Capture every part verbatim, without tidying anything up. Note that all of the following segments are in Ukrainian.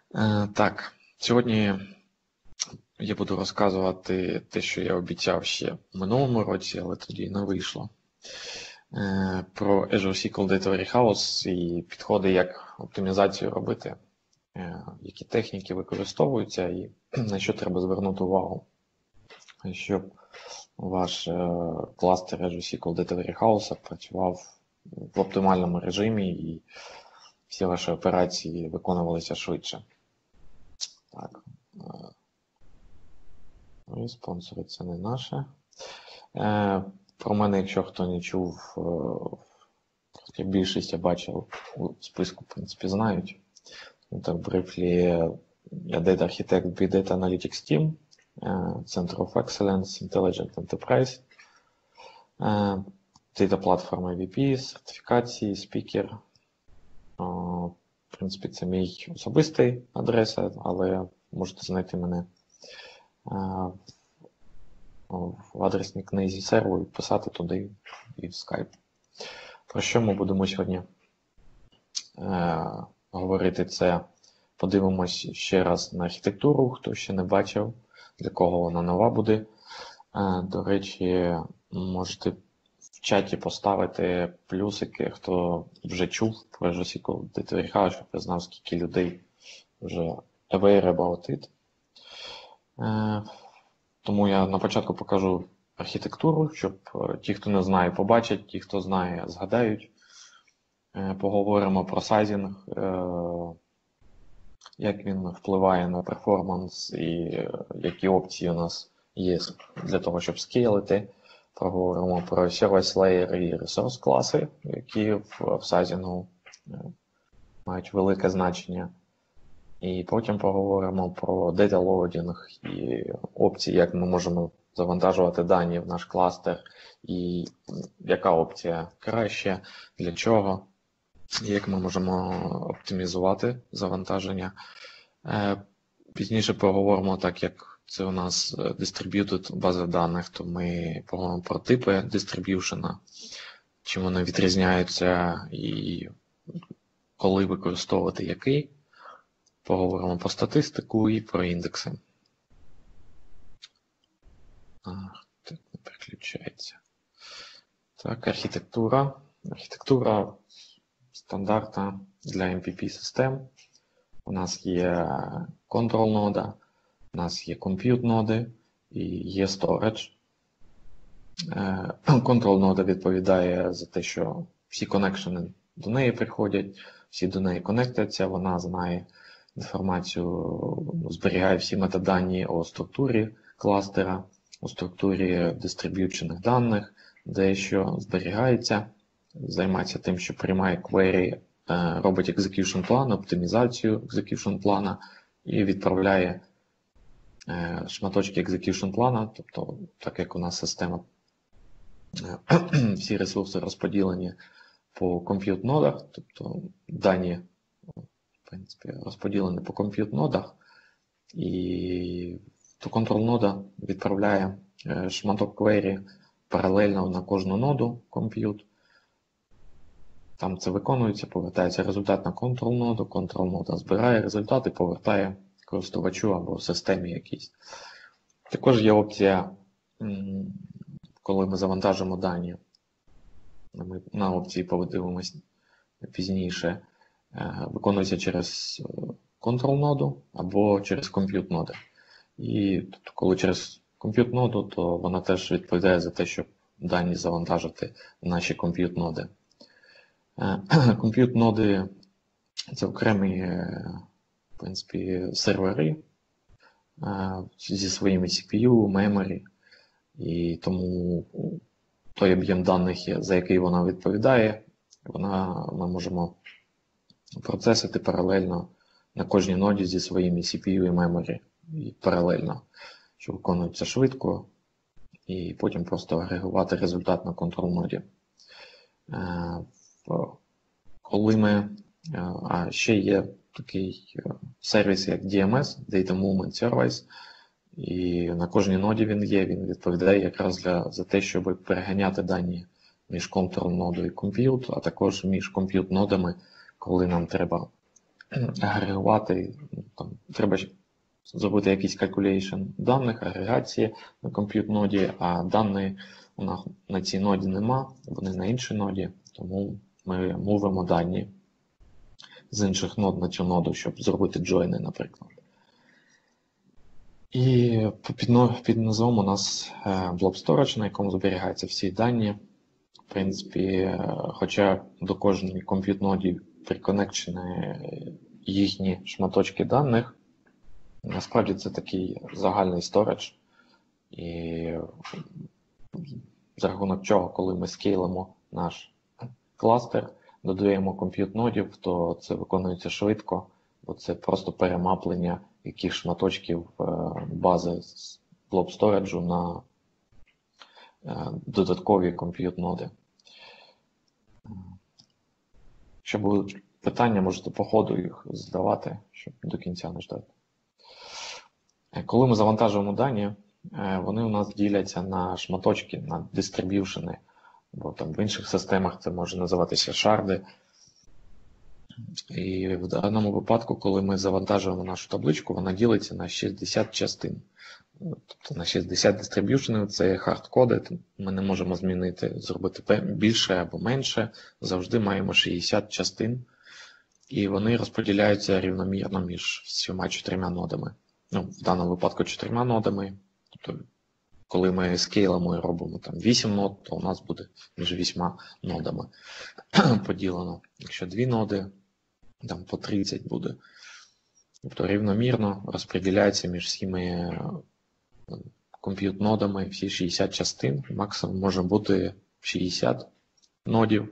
Е, Так, сьогодні я буду розказувати те, що я обіцяв ще в минулому році, але тоді не вийшло. Е, Про Azure ес кю ел Data Warehouse і підходи, як оптимізацію робити, е, які техніки використовуються і на що треба звернути увагу, щоб ваш е, кластер Azure ес кю ел Data Warehouse працював в оптимальному режимі і всі ваші операції виконувалися швидше. Так. І спонсори це не наше. Е, Про мене, якщо хто не чув, е, більшість я бачив у списку, в принципі, знають. Так, briefly, я Data Architect Big Data Analytics Team, Center of Excellence, Intelligent Enterprise, Data Platform ей ві пі, сертифікації, спікер. В принципі, це мій особистий адрес, але можете знайти мене в адресній книзі серверу і писати туди і в Skype. Про що ми будемо сьогодні е, говорити? Це подивимось ще раз на архітектуру, хто ще не бачив, для кого вона нова буде. Е, до речі, можете в чаті поставити плюсики, хто вже чув про Azure ес кю ел Data Warehouse, щоб я знав, скільки людей вже aware about it. Е, Тому я на початку покажу архітектуру, щоб ті, хто не знає, побачать, ті, хто знає, згадають. Поговоримо про сайзінг, як він впливає на перформанс і які опції у нас є для того, щоб скейлити. Поговоримо про Service Layer і Resource класи, які в сайзінгу мають велике значення. І потім поговоримо про Data Loading і опції, як ми можемо завантажувати дані в наш кластер, і яка опція краще, для чого, і як ми можемо оптимізувати завантаження. Пізніше поговоримо, так як це у нас distributed база даних, то ми поговоримо про типи distribution, чим вони відрізняються і коли використовувати який. Поговоримо про статистику і про індекси. Ах, так не переключається. Так, архітектура. Архітектура стандартна для ем пі пі-систем. У нас є control нода, у нас є compute ноди і є storage. Control нода відповідає за те, що всі коннекшени до неї приходять, всі до неї конектяться, вона знає інформацію, зберігає всі метадані у структурі кластера, у структурі дистриб'ючених даних, де що зберігається, займається тим, що приймає query, робить execution план, оптимізацію execution плана і відправляє шматочки execution плана, тобто, так як у нас система, всі ресурси розподілені по compute нодах, тобто дані в принципі, розподілені по compute нодах, і то control нода відправляє шматок query паралельно на кожну ноду compute. Там це виконується, повертається результат на control ноду, control нода збирає результат і повертає користувачу або системі якійсь. Також є опція, коли ми завантажимо дані, ми на опції подивимось пізніше, виконується через control ноду або через compute ноди. І коли через compute ноду, то вона теж відповідає за те, щоб дані завантажити в наші compute ноди. Compute ноди – це окремі, в принципі, сервери зі своїми сі пі ю, memory, і тому той об'єм даних, за який вона відповідає, вона, ми можемо процесити паралельно на кожній ноді зі своїми сі пі ю і memory, і паралельно, що виконується швидко, і потім просто агрегувати результат на control ноді. Коли ми, а ще є такий сервіс, як ді ем ес, Data Movement Service, і на кожній ноді він є, він відповідає якраз для, за те, щоб переганяти дані між control нодою і compute, а також між compute нодами, коли нам треба агрегувати там, треба зробити якийсь calculation даних, агрегації на compute ноді, а дані у нас на цій ноді нема, вони на іншій ноді, тому ми мовимо дані з інших нод на цю ноду, щоб зробити джойни, наприклад. І під, під назвом у нас blob storage, на якому зберігаються всі дані. В принципі, хоча до кожної compute ноді приконекчені їхні шматочки даних, насправді це такий загальний storage. І за рахунок чого, коли ми скейлимо наш кластер, додаємо compute нодів, то це виконується швидко, бо це просто перемаплення яких шматочків бази з blob storage на додаткові compute ноди. Якщо будуть питання, можете по ходу їх задавати, щоб до кінця не ждати. Коли ми завантажуємо дані, вони у нас діляться на шматочки, на дистриб'юшени, бо там в інших системах це може називатися шарди. І в даному випадку, коли ми завантажуємо нашу табличку, вона ділиться на шістдесят частин. Тобто на шістдесят дистриб'юшенів це хардкоди, ми не можемо змінити, зробити більше або менше, завжди маємо шістдесят частин, і вони розподіляються рівномірно між всіма чотирма нодами. Ну, в даному випадку чотирма нодами. Тобто, коли ми скейлимо і робимо там вісім нод, то у нас буде між вісьма нодами поділено. Якщо дві ноди, там по тридцять буде. Тобто рівномірно розподіляється між всіми compute нодами всі шістдесят частин. Максимум може бути шістдесят нодів.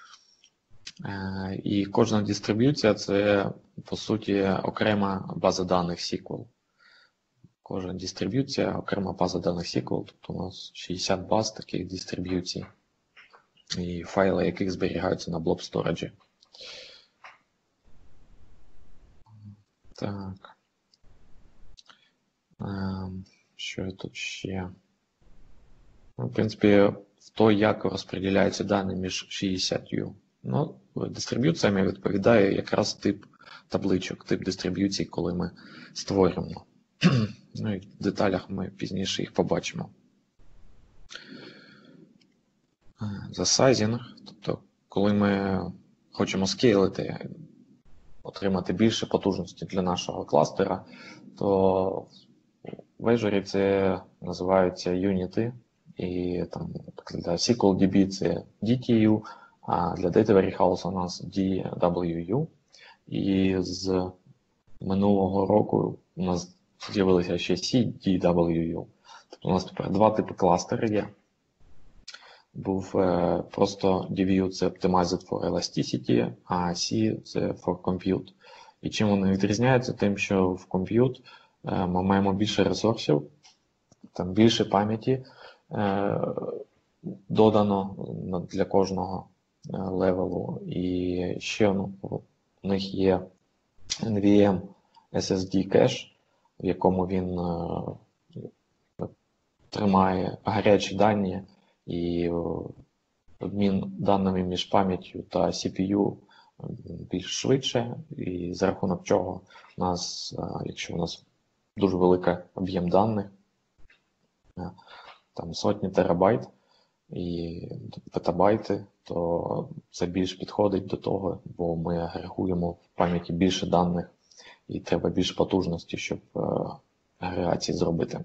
І кожна дистриб'юція – це, по суті, окрема база даних ес кю ел. Кожна дистриб'юція – окрема база даних ес кю ел. Тобто у нас шістдесят баз таких дистриб'юцій, і файли яких зберігаються на blob storage. Так. Що тут ще? В принципі, в то, як розподіляються дані між шістдесятью. Ну, дистриб'юціями відповідає якраз тип табличок, тип дистриб'юцій, коли ми створюємо. Ну і в деталях ми пізніше їх побачимо. Засайзінг, тобто, коли ми хочемо скейлити, отримати більше потужності для нашого кластера, то в Azure це називаються юніти, і там для ес кю ел ді бі це ді ті ю, а для Data Warehouse у нас ді дабл ю ю. І з минулого року у нас з'явилися ще сі ді дабл ю ю. Тобто у нас тепер два типи кластери є. Був е, просто ді в'ю це Optimized for Elasticity, а C це for Compute. І чим вони відрізняються? Тим, що в Compute е, ми маємо більше ресурсів, там більше пам'яті е, додано для кожного е, левелу. І ще ну, у них є ен ві ем ес ес ді кеш, в якому він е, тримає гарячі дані, і обмін даними між пам'яттю та сі пі ю більш швидше, і за рахунок чого у нас, якщо у нас дуже великий об'єм даних, там сотні терабайт і петабайти, то це більш підходить до того, бо ми агрегуємо в пам'яті більше даних і треба більше потужності, щоб агрегації зробити.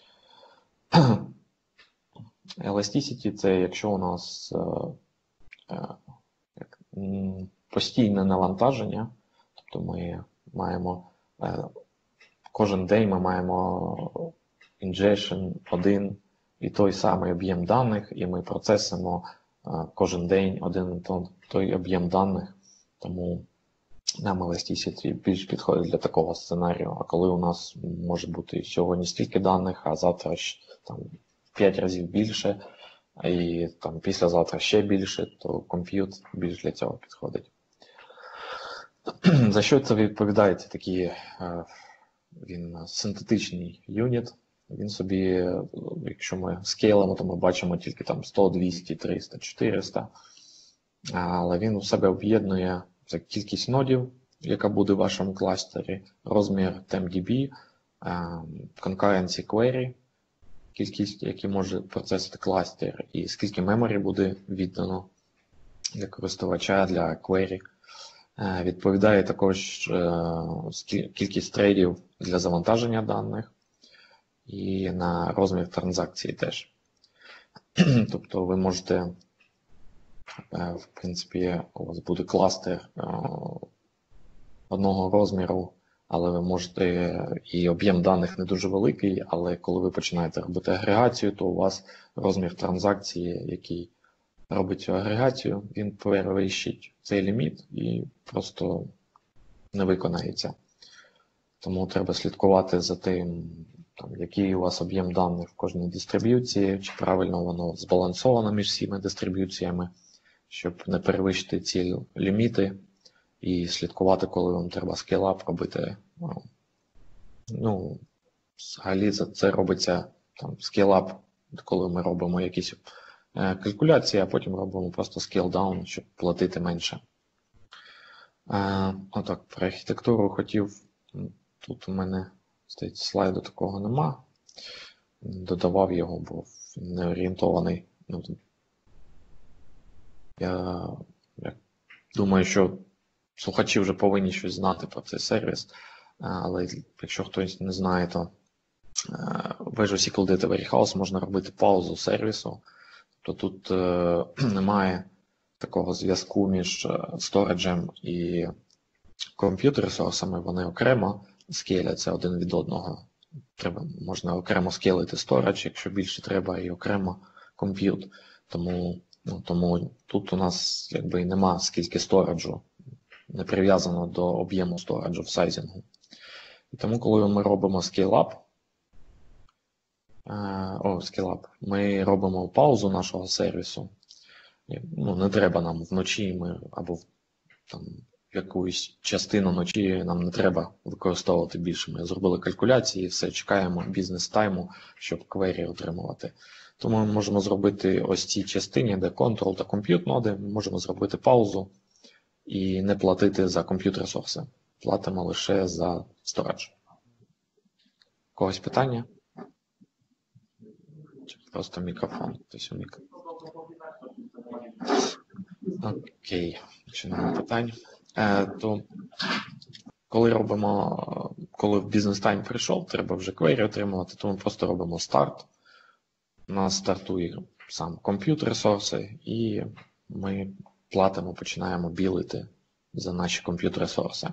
Elasticity – це якщо у нас е, е, постійне навантаження, тобто ми маємо е, кожен день ми маємо ingestion один і той самий об'єм даних, і ми процесимо е, кожен день один і той об'єм даних, тому нам Elasticity більш підходить для такого сценарію. А коли у нас може бути сьогодні стільки даних, а завтра там п'ять разів більше, і там післязавтра ще більше, то Compute більш для цього підходить. За що це відповідає? Це такий він синтетичний юніт. Він собі, якщо ми скейлимо, то ми бачимо тільки там сто, двісті, триста, чотириста. Але він у себе об'єднує кількість нодів яка буде в вашому кластері, розмір TempDB, concurrency query, кількість, які може процесити кластер, і скільки меморі буде віддано для користувача, для query. Відповідає також кількість трейдів для завантаження даних і на розмір транзакції теж. Тобто ви можете, в принципі, у вас буде кластер одного розміру, але ви можете, і об'єм даних не дуже великий, але коли ви починаєте робити агрегацію, то у вас розмір транзакції, який робить цю агрегацію, він перевищить цей ліміт і просто не виконається. Тому треба слідкувати за тим, там, який у вас об'єм даних в кожній дистриб'юції, чи правильно воно збалансовано між всіма дистриб'юціями, щоб не перевищити ці ліміти, і слідкувати, коли вам треба scale-up робити. Ну, взагалі це робиться там scale-up, коли ми робимо якісь калькуляції, а потім робимо просто scale-down, щоб платити менше. Отак, про архітектуру хотів. Тут у мене, здається, слайду такого нема. Додавав його, бо не орієнтований. Ну, я, я думаю, що слухачі вже повинні щось знати про цей сервіс, але якщо хтось не знає, то в Azure ес кю ел Data Warehouse можна робити паузу сервісу. Тобто тут немає такого зв'язку між сториджем і комп'ютер-ресурсами, вони окремо скейляться один від одного. Треба, можна окремо скейлити сторидж, якщо більше треба, і окремо комп'ют. Тому, ну, тому тут у нас якби нема скільки сториджу, не прив'язано до об'єму сториджу в сайзінгу. І тому, коли ми робимо scale-up, о, scale-up, ми робимо паузу нашого сервісу. Ну, не треба нам вночі ми, або там, якусь частину ночі нам не треба використовувати більше. Ми зробили калькуляції, все, чекаємо бізнес-тайму, щоб квері отримувати. Тому ми можемо зробити ось цій частині, де Control та Compute ноди, ми можемо зробити паузу і не платити за комп'ютер-ресурси. Платимо лише за storage. Когось питання? Чи просто мікрофон? Тобто мік... Окей, якщо немає питань. Е, то коли робимо, коли в бізнес-тайм прийшов, треба вже квері отримувати, то ми просто робимо старт. У нас стартує сам комп'ютер-ресурси, і ми платимо, починаємо білити за наші комп'ютер-ресурси.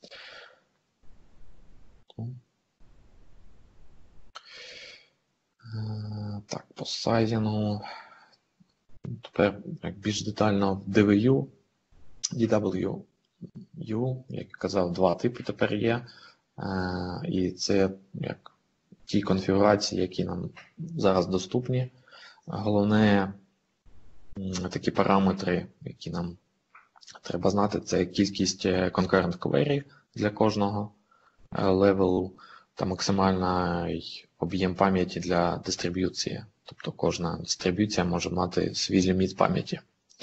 Так, по сайзінгу. Тепер більш детально ді ві ю, ді дабл ю, як я казав, два типи тепер є. І це як ті конфігурації, які нам зараз доступні. Головне, такі параметри, які нам треба знати, це кількість concurrent query для кожного левелу та максимальний об'єм пам'яті для дистриб'юції. Тобто кожна дистриб'юція може мати свій ліміт пам'яті.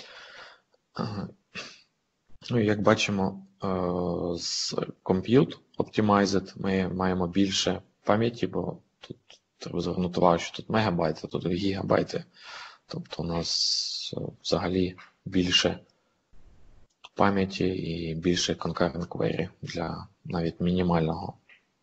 Ну, як бачимо, з Compute Optimized ми маємо більше пам'яті, бо тут треба звернути увагу, що тут мегабайти, а тут гігабайти. Тобто у нас взагалі більше пам'яті і більше concurrent query для навіть мінімального.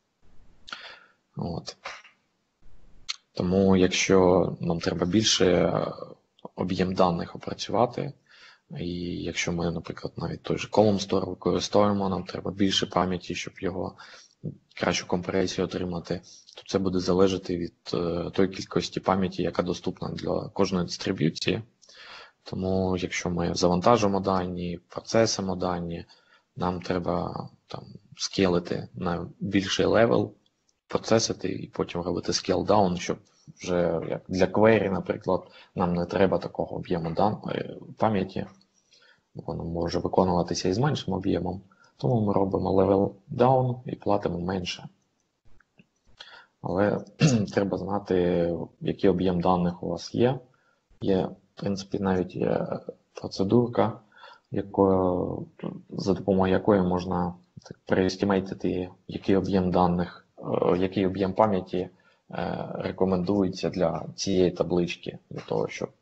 От. Тому якщо нам треба більше об'єм даних опрацювати, і якщо ми, наприклад, навіть той же Column Store використовуємо, нам треба більше пам'яті, щоб його кращу компресію отримати, то це буде залежати від е, тої кількості пам'яті, яка доступна для кожної дистриб'юції. Тому якщо ми завантажимо дані, процесимо дані, нам треба там скейлити на більший левел, процесити і потім робити scale down, щоб вже як для query, наприклад, нам не треба такого об'єму пам'яті. Воно може виконуватися і з меншим об'ємом. Тому ми робимо level down і платимо менше. Але треба знати, який об'єм даних у вас є. Є, в принципі, навіть є процедурка, якою, за допомогою якої можна так, переестімейтити, який об'єм даних, який об'єм пам'яті рекомендується для цієї таблички, для того, щоб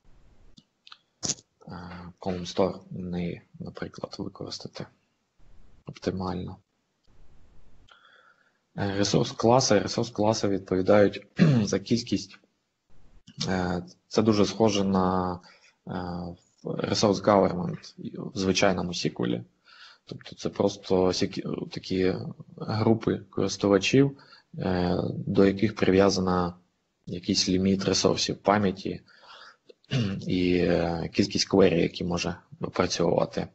column store не, наприклад, використати оптимально. Ресурс-класи. Ресурс-класи відповідають за кількість. Це дуже схоже на Resource Government в звичайному ес кю ель. Тобто це просто такі групи користувачів, до яких прив'язана якийсь ліміт ресурсів пам'яті і кількість квері, які може опрацьовувати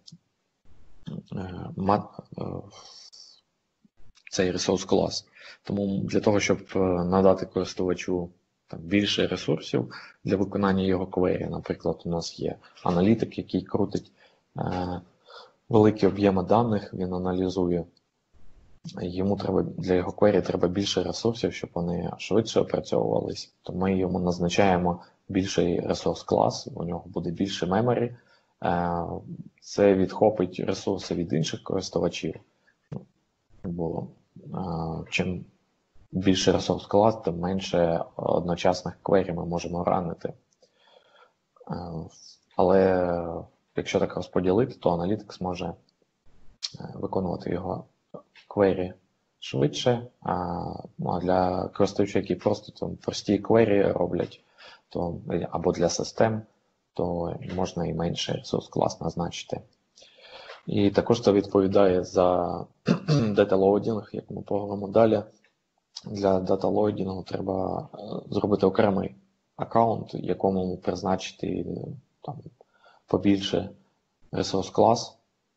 цей ресурс клас. Тому для того, щоб надати користувачу там більше ресурсів для виконання його квері, наприклад, у нас є аналітик, який крутить е, великі об'єми даних, він аналізує. Йому треба, для його квері треба більше ресурсів, щоб вони швидше опрацьовувались. То ми йому назначаємо більший ресурс клас, у нього буде більше меморі. Е, це відхопить ресурси від інших користувачів. Бо е, чим більше ресурс клас, тим менше одночасних квері ми можемо ранити. Але якщо так розподілити, то аналітик зможе виконувати його квері швидше, а для користувачів, які просто там прості квері роблять, то, або для систем, то можна і менше ресурс клас назначити. І також це відповідає за дата-лоудінг, як ми поговоримо далі. Для дата-лоудінгу треба зробити окремий аккаунт, якому призначити там, побільше ресурс клас.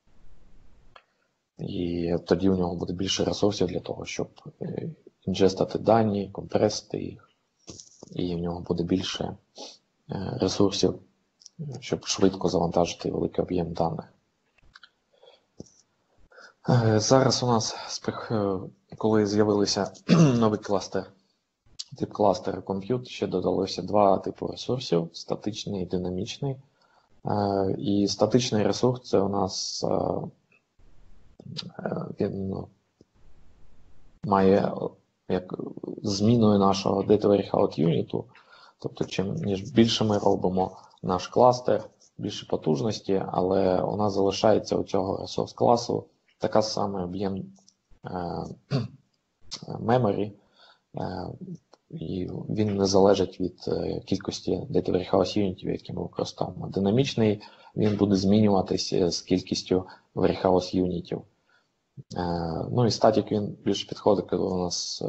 І тоді у нього буде більше ресурсів для того, щоб інжестити дані, компресити їх. І в нього буде більше ресурсів, щоб швидко завантажити великий об'єм даних. Зараз у нас, коли з'явилися новий кластер, тип кластер Compute, ще додалося два типи ресурсів – статичний і динамічний. І статичний ресурс – це у нас він має як зміною нашого Data Warehouse Unit, тобто чим ніж більше ми робимо наш кластер, більше потужності, але у нас залишається у цього ресурс класу така саме об'єм memory, і він не залежить від кількості Data Warehouse Unit, які ми використовуємо. Динамічний він буде змінюватися з кількістю Warehouse Unit. Ну і Static він більше підходить, коли у нас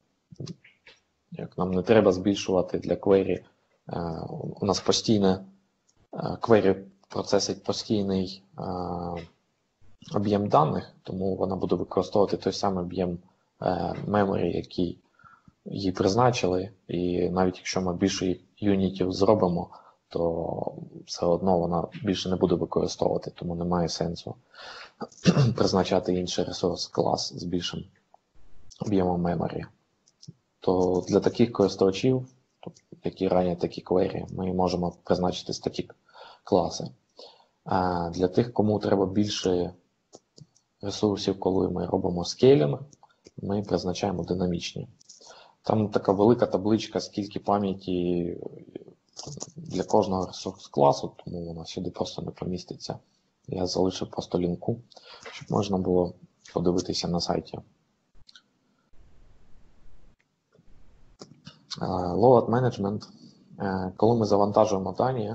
як нам не треба збільшувати для query. У нас постійне query процесить постійний об'єм даних, тому вона буде використовувати той самий об'єм memory, який їй призначили, і навіть якщо ми більше юнітів зробимо, то все одно вона більше не буде використовувати, тому немає сенсу призначати інший ресурс клас з більшим об'ємом memory. То для таких користувачів, які ранять такі query, ми можемо призначити static класи. А для тих, кому треба більше ресурсів, коли ми робимо скейлінг, ми призначаємо динамічні. Там така велика табличка, скільки пам'яті для кожного ресурс-класу, тому вона сюди просто не поміститься. Я залишив просто лінку, щоб можна було подивитися на сайті. Load Management. Коли ми завантажуємо дані,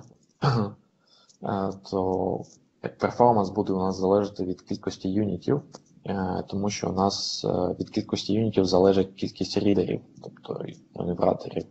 то перформанс буде у нас залежати від кількості юнітів, тому що у нас від кількості юнітів залежить кількість рідерів, тобто маневраторів.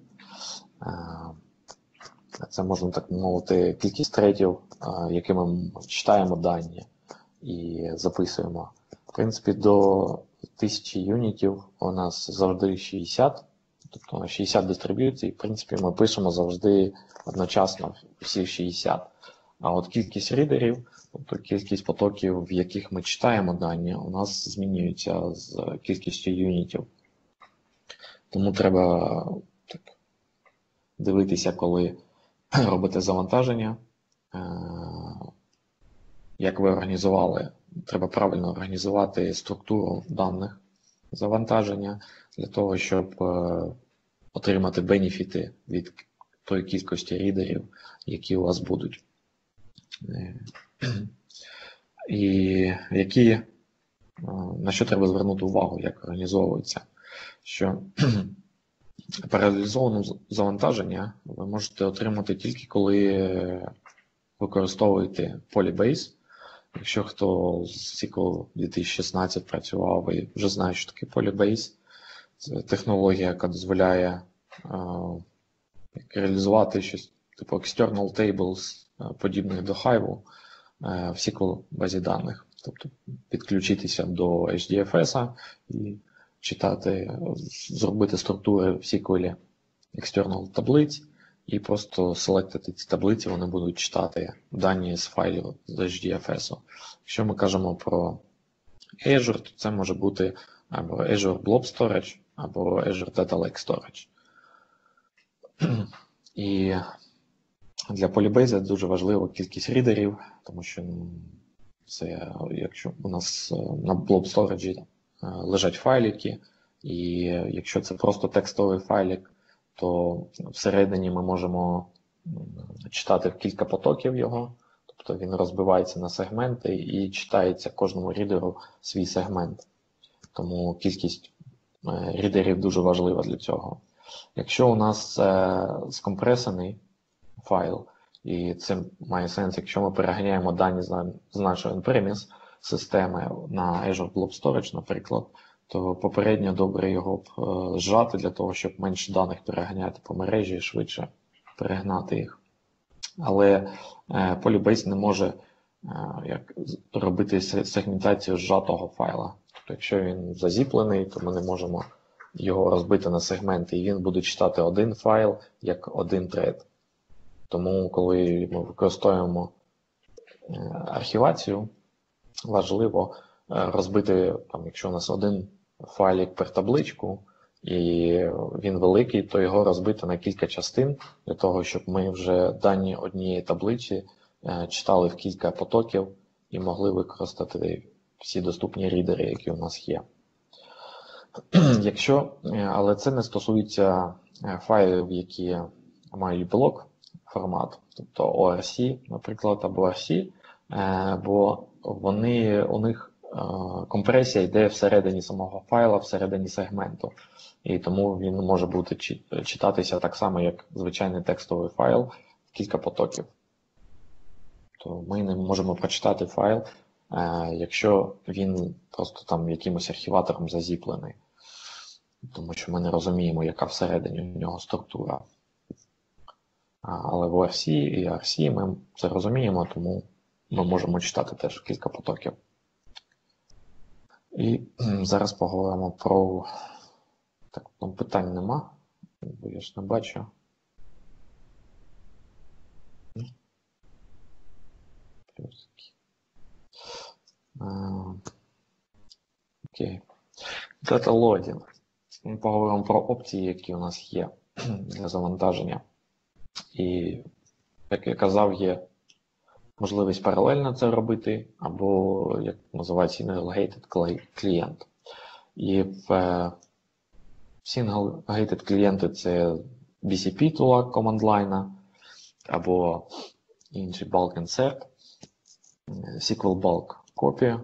Це, можна так мовити, кількість третів, якими ми читаємо дані і записуємо. В принципі, до тисячі юнітів у нас завжди шістдесят, тобто шістдесят дистриб'юцій. В принципі, ми пишемо завжди одночасно всі шістдесят. А от кількість рідерів, тобто кількість потоків, в яких ми читаємо дані, у нас змінюється з кількістю юнітів. Тому треба так дивитися, коли робите завантаження, як ви організували треба правильно організувати структуру даних завантаження для того, щоб отримати бенефіти від тої кількості рідерів, які у вас будуть. І які, на що треба звернути увагу, як організовується, що паралелізоване завантаження ви можете отримати тільки коли використовуєте Polybase. Якщо хто з ес кю ел дві тисячі шістнадцять працював, ви вже знаєте, що таке Polybase. Це технологія, яка дозволяє реалізувати щось типу external tables, подібних до Hive в ес кю ел базі даних. Тобто підключитися до ейч ді еф ес і читати, зробити структури в ес кю ел external таблиць і просто селектити ці таблиці, вони будуть читати дані з файлів з ейч ді еф ес. Якщо ми кажемо про Azure, то це може бути або Azure Blob Storage, або Azure Data Lake Storage. І для Polybase дуже важлива кількість рідерів, тому що це, якщо у нас на Blob Storage лежать файлики, і якщо це просто текстовий файлик, то всередині ми можемо читати кілька потоків його, тобто він розбивається на сегменти і читається кожному рідеру свій сегмент. Тому кількість рідерів дуже важлива для цього. Якщо у нас е, скомпресений файл, і це має сенс, якщо ми переганяємо дані з нашої on-premise системи на Azure Blob Storage, наприклад, то попередньо добре його б е, зжати для того, щоб менше даних переганяти по мережі і швидше перегнати їх. Але е, Polybase не може е, як, робити сегментацію зжатого файла. Тобто, якщо він зазіплений, то ми не можемо його розбити на сегменти, і він буде читати один файл як один тред. Тому, коли ми використовуємо архівацію, важливо розбити, там, якщо у нас один файлик per табличку, і він великий, то його розбити на кілька частин, для того, щоб ми вже дані однієї таблиці читали в кілька потоків і могли використати всі доступні рідери, які у нас є. Якщо, але це не стосується файлів, які мають блок формат, тобто о ар сі, наприклад, або ар сі, бо вони, у них компресія йде всередині самого файла, всередині сегменту. І тому він може бути читатися так само, як звичайний текстовий файл, в кілька потоків. То ми не можемо прочитати файл, якщо він просто там якимось архіватором зазіплений. Тому що ми не розуміємо, яка всередині у нього структура. Але в о ар сі і ар сі ми це розуміємо, тому ми можемо читати теж кілька потоків. І зараз поговоримо про... Так, там питань нема, бо я ж не бачу. Окей. Data loading. Ми поговоримо про опції, які у нас є для завантаження. І, як я казав, є можливість паралельно це робити, або, як називається, single-gated клієнт. І в single-gated клієнти це бі сі пі тула command line, або інший bulk insert, ес кю ел bulk copy,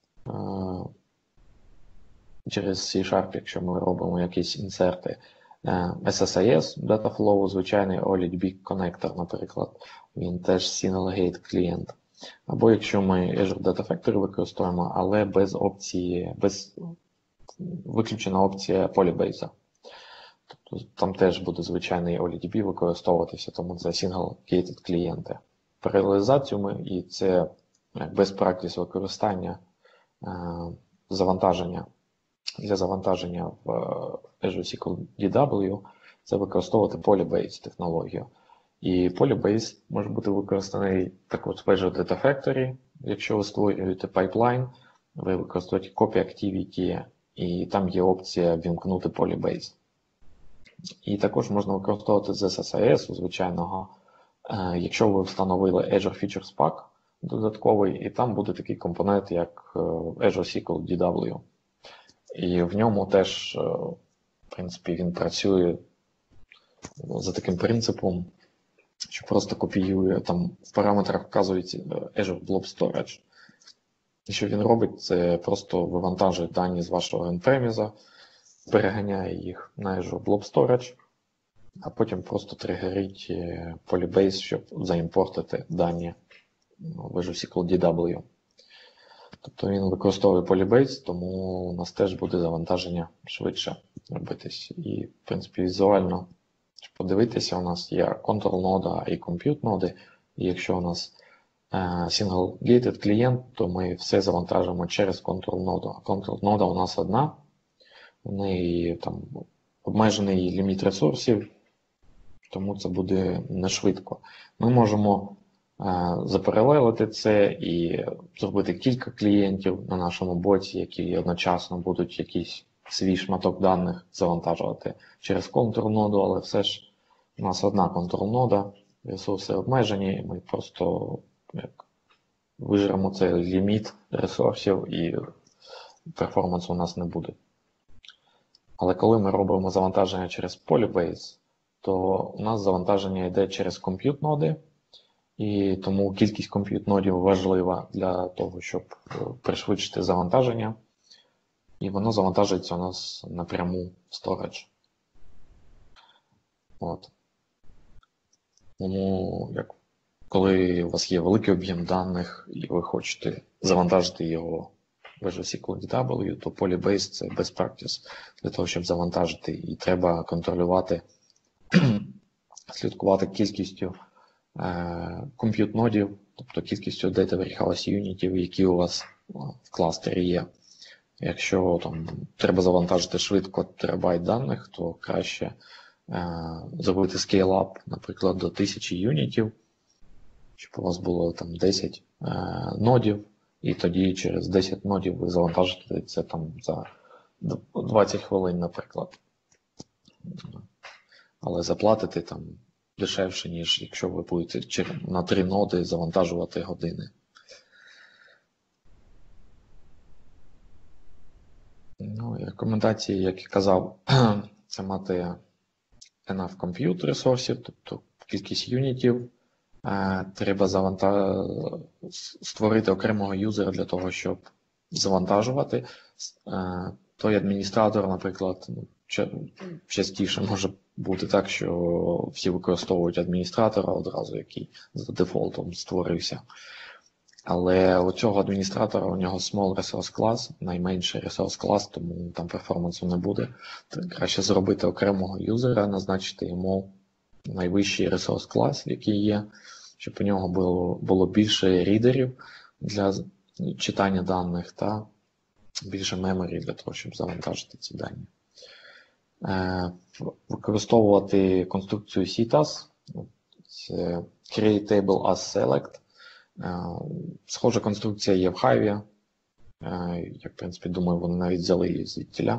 через C-Sharp, якщо ми робимо якісь інсерти, ес ес ай ес, Data Flow, звичайний о ел ді бі коннектор, наприклад, він теж single-gate клієнт. Або якщо ми Azure Data Factory використовуємо, але без опції, без виключена опція Polybase. Тобто там теж буде звичайний о ел ді бі використовуватися, тому це single-gated клієнти. Паралелізацію ми, і це best practice використання завантаження, для завантаження в Azure ес кю ел ді дабл ю, це використовувати Polybase технологію. І Polybase може бути використаний також в Azure Data Factory. Якщо ви створюєте пайплайн, ви використовуєте Copy Activity, і там є опція вімкнути Polybase. І також можна використовувати з ес ес ай ес, звичайного. Якщо ви встановили Azure Features Pack додатковий, і там буде такий компонент, як Azure ес кю ел ді дабл ю. І в ньому теж, в принципі, він працює за таким принципом, що просто копіює, там в параметрах вказується Azure Blob Storage. І що він робить, це просто вивантажує дані з вашого on-premise, переганяє їх на Azure Blob Storage, а потім просто тригерить Polybase, щоб заімпортити дані в Azure ес кю ел ді дабл ю. Тобто він використовує Polybase, тому у нас теж буде завантаження швидше робитись. І, в принципі, візуально, щоб подивитися, у нас є control-нода і compute-ноди. І якщо у нас single-gated клієнт, то ми все завантажимо через control-ноду. А control-нода у нас одна, у неї там обмежений ліміт ресурсів, тому це буде не швидко. Ми можемо запаралелити це і зробити кілька клієнтів на нашому боті, які одночасно будуть якийсь свій шматок даних завантажувати через контур-ноду, але все ж у нас одна контур-нода, ресурси обмежені, і ми просто як, вижремо цей ліміт ресурсів і перформансу у нас не буде. Але коли ми робимо завантаження через Polybase, то у нас завантаження йде через compute-ноди, і тому кількість compute-нодів важлива для того, щоб пришвидшити завантаження. І воно завантажується у нас напряму в storage. От. Тому, як, коли у вас є великий об'єм даних і ви хочете завантажити його в Azure ес кю ел ді дабл ю, то Polybase – це best practice для того, щоб завантажити. І треба контролювати, слідкувати кількістю compute-нодів, тобто кількістю Data Warehouse юнітів, які у вас в кластері є. Якщо там треба завантажити швидко терабайт даних, то краще е, зробити scale-up, наприклад, до тисячі юнітів, щоб у вас було там десять е, нодів, і тоді через десять нодів ви завантажите це там за двадцять хвилин, наприклад. Але заплатити там дешевше, ніж якщо ви будете на три ноди завантажувати години. Ну, і рекомендації, як я казав, це мати enough compute ресурсів, тобто кількість юнітів. Треба завантаж... створити окремого юзера для того, щоб завантажувати. Той адміністратор, наприклад, частіше може бути так, що всі використовують адміністратора одразу, який за дефолтом створився. Але у цього адміністратора у нього small resource class, найменший resource class, тому там перформансу не буде. Краще зробити окремого юзера, назначити йому найвищий resource class, який є, щоб у нього було, було більше рідерів для читання даних та більше меморі для того, щоб завантажити ці дані. Використовувати конструкцію сітас, це create table as select. Схожа конструкція є в Hive. Я, в принципі, думаю, вони навіть взяли її звідтіля.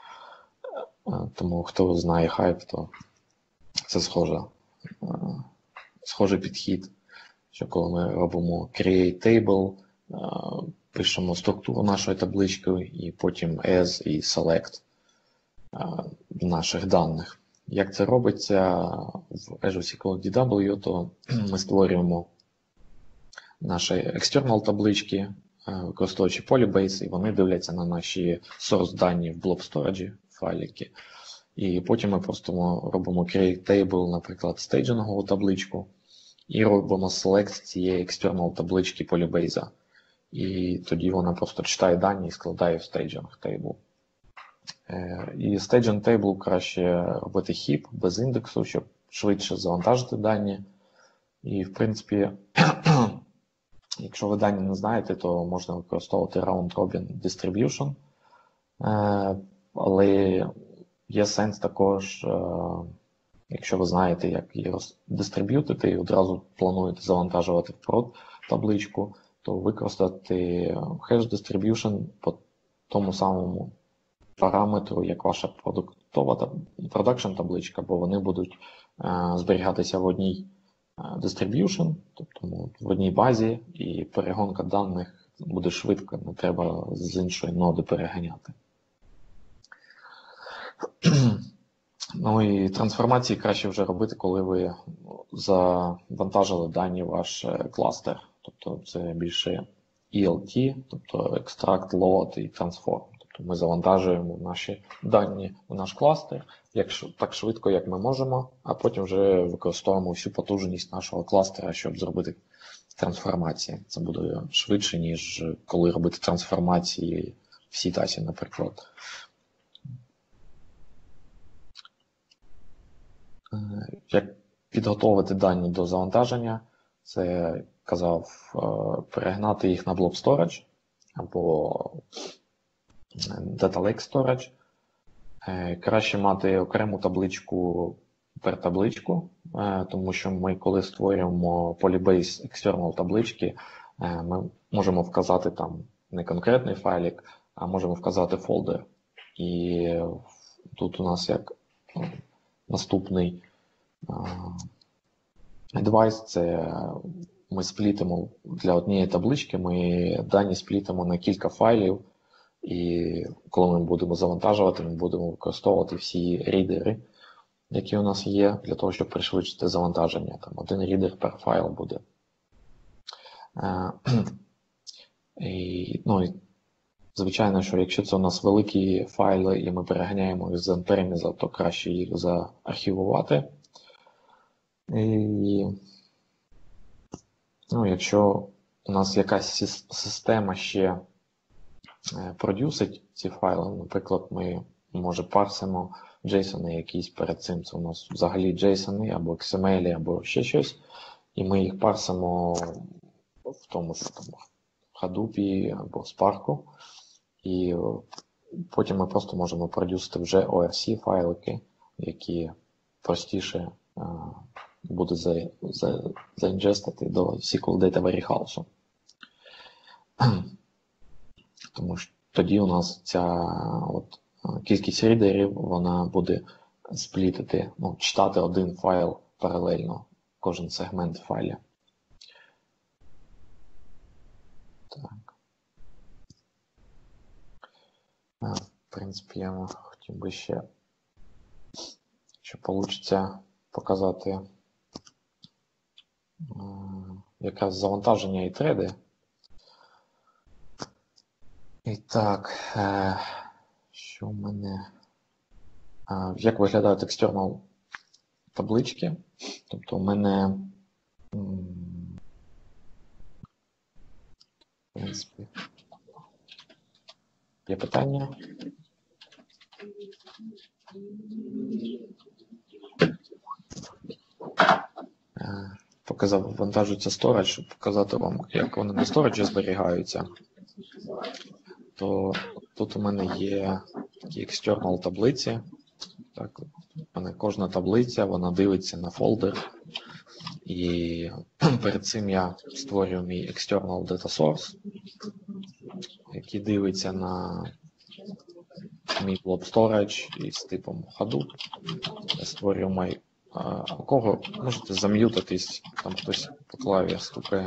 Тому хто знає Hive, то це схожа, схожий підхід, що коли ми робимо create table, пишемо структуру нашої таблички і потім as і select наших даних. Як це робиться в Azure ес кю ел ді дабл ю, то ми створюємо наші external таблички, використовуючи Polybase, і вони дивляться на наші source дані в blob storage файлики. І потім ми просто робимо create table, наприклад, стейджингову табличку, і робимо select цієї external таблички Polybase. І тоді вона просто читає дані і складає в staging table. І staging table краще робити heap без індексу, щоб швидше завантажити дані. І, в принципі, якщо ви дані не знаєте, то можна використовувати round-robin distribution. Але є сенс також, якщо ви знаєте, як її дистриб'ютити і одразу плануєте завантажувати в prod табличку, то використати hash distribution по тому самому параметру, як ваша продуктова production табличка, бо вони будуть зберігатися в одній distribution, тобто в одній базі, і перегонка даних буде швидко, не треба з іншої ноди переганяти. Ну і трансформації краще вже робити, коли ви завантажили дані в ваш кластер. Тобто це більше і ел ті, тобто extract, load і transform. Тобто ми завантажуємо наші дані в наш кластер як, так швидко, як ми можемо, а потім вже використовуємо всю потужність нашого кластера, щоб зробити трансформації. Це буде швидше, ніж коли робити трансформації в сітасі, наприклад. Як підготовити дані до завантаження, це, казав, перегнати їх на blob storage або data lake storage. Краще мати окрему табличку per табличку, тому що ми, коли створюємо polybase external таблички, ми можемо вказати там не конкретний файлик, а можемо вказати фолдер. І тут у нас як наступний advice, це ми сплітимо для однієї таблички, ми дані сплітимо на кілька файлів, і коли ми будемо завантажувати, ми будемо використовувати всі рідери, які у нас є, для того, щоб пришвидшити завантаження. Там один рідер per файл буде. І, ну, і, звичайно, що якщо це у нас великі файли і ми переганяємо їх з on-premise, то краще їх заархівувати. І, ну, якщо у нас якась система ще продюсить ці файли, наприклад, ми, може, парсимо JSON якісь перед цим, це у нас взагалі JSON або ікс ем ель, або ще щось, і ми їх парсимо в тому ж там Hadoop або Spark, і потім ми просто можемо продюсити вже о ар сі файлики, які простіше а, буде за, за, заінжестити до ес кю ел Data Warehouse. Тому що тоді у нас ця от, кількість рідерів, вона буде сплітити, ну, читати один файл паралельно, кожен сегмент файля. Так. В принципі, я хотів би ще, що вийде показати якраз завантаження і треди. І так, що в мене, як виглядають external таблички? Тобто у мене, в принципі, є питання? Поки завантажується storage, щоб показати вам, як вони на storage зберігаються, то тут у мене є такі external таблиці. Так, у мене кожна таблиця, вона дивиться на фолдер. І перед цим я створюю мій external data source, який дивиться на мій blob storage із типом Hadoop. Я створюю мій, а, у кого можете зам'ютитись, там хтось по клаві стукає.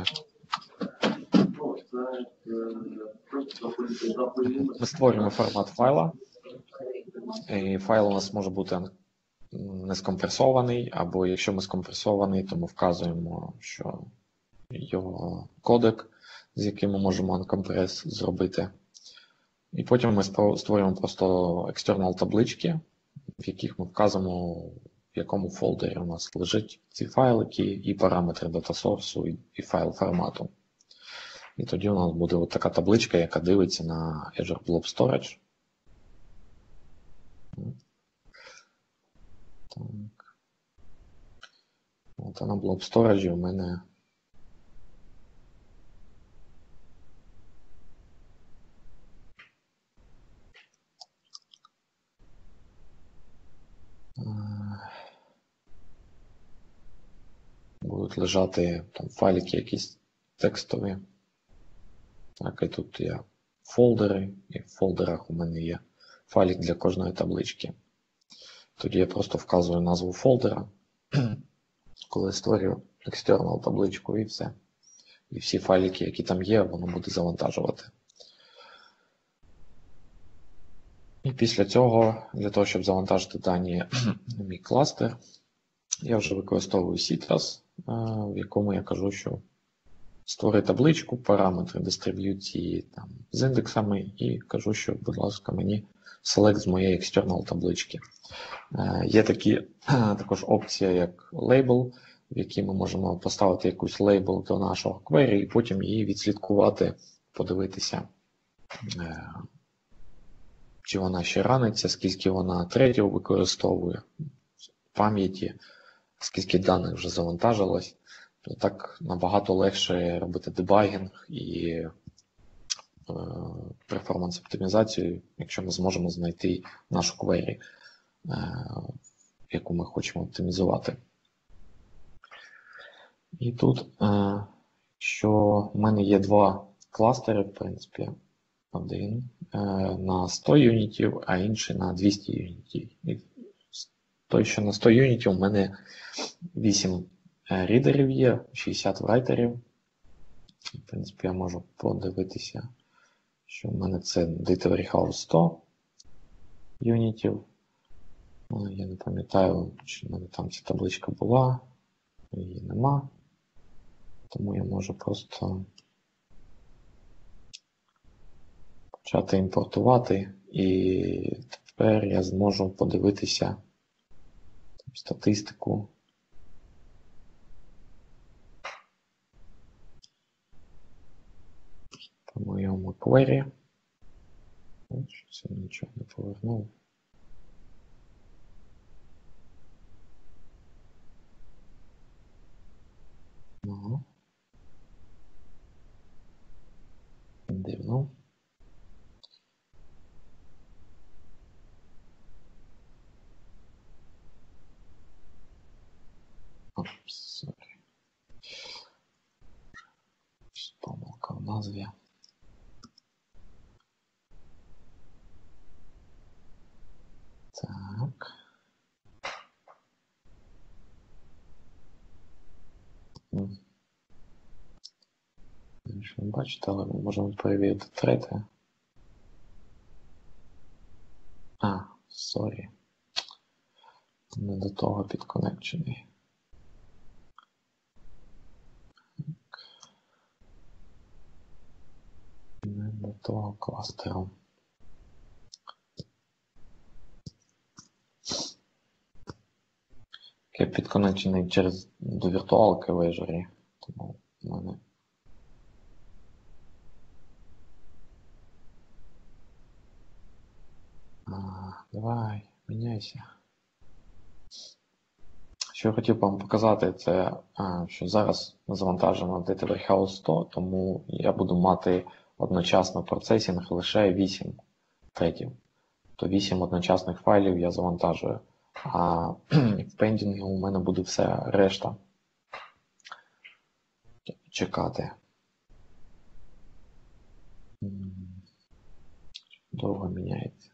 Ми створюємо формат файла, і файл у нас може бути не скомпресований, або якщо ми скомпресований, то ми вказуємо, що його кодек, з яким ми можемо uncompress зробити. І потім ми створюємо просто external таблички, в яких ми вказуємо, в якому фолдері у нас лежать ці файлики, і параметри датасорсу, і файл формату. І тоді у нас буде от така табличка, яка дивиться на Azure Blob Storage. Так. От на Blob Storage у мене будуть лежати там файлики якісь текстові. Так, і тут є фолдери, і в фолдерах у мене є файлик для кожної таблички. Тоді я просто вказую назву фолдера, коли створюю external табличку і все. І всі файлики, які там є, воно буде завантажувати. І після цього, для того, щоб завантажити дані на мій кластер, я вже використовую Citrus, в якому я кажу, що створи табличку, параметри дистриб'юції там, з індексами, і кажу, що, будь ласка, мені select з моєї external таблички. Є такі, також опція, як label, в якій ми можемо поставити якусь лейбл до нашого query і потім її відслідкувати, подивитися, чи вона ще раниться, скільки вона третів використовує в пам'яті, скільки даних вже завантажилось. То так набагато легше робити дебагінг і перформанс-оптимізацію, якщо ми зможемо знайти нашу query, яку ми хочемо оптимізувати. І тут, що в мене є два кластери, в принципі, один на сто юнітів, а інший на двісті юнітів. І той, що на сто юнітів, у мене вісім рідерів є, шістдесят райтерів. В принципі, я можу подивитися, що в мене це Data Warehouse сто юнітів. Я не пам'ятаю, чи в мене там ця табличка була, її нема. Тому я можу просто почати імпортувати, і тепер я зможу подивитися статистику. По моєму query. Це нічого не повернув. Ага. Дивно. Опс, sorry. Помилка в назві. Так. Що не бачите, але ми можемо перевірити третє. А, сорі. Не до того підконекчений. Не до того кластеру. Я підконечений через до віртуалки в Azure, тому в мене а, давай, міняйся. Що я хотів вам показати, це а, що зараз завантажено Data Warehouse сто, тому я буду мати одночасно процесінг лише вісім третів. То вісім одночасних файлів я завантажую. А в пендінгі у мене буде все решта чекати. Довго міняється.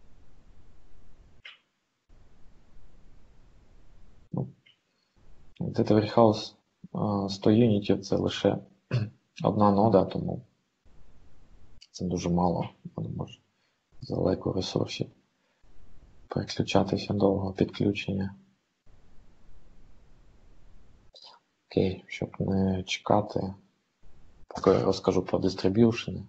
Ну, Data Warehouse сто юнітів це лише одна нода, тому це дуже мало. Воно може далеко ресурсів. Переключатися довго підключення. Окей, щоб не чекати, поки я розкажу про дистриб'юшени.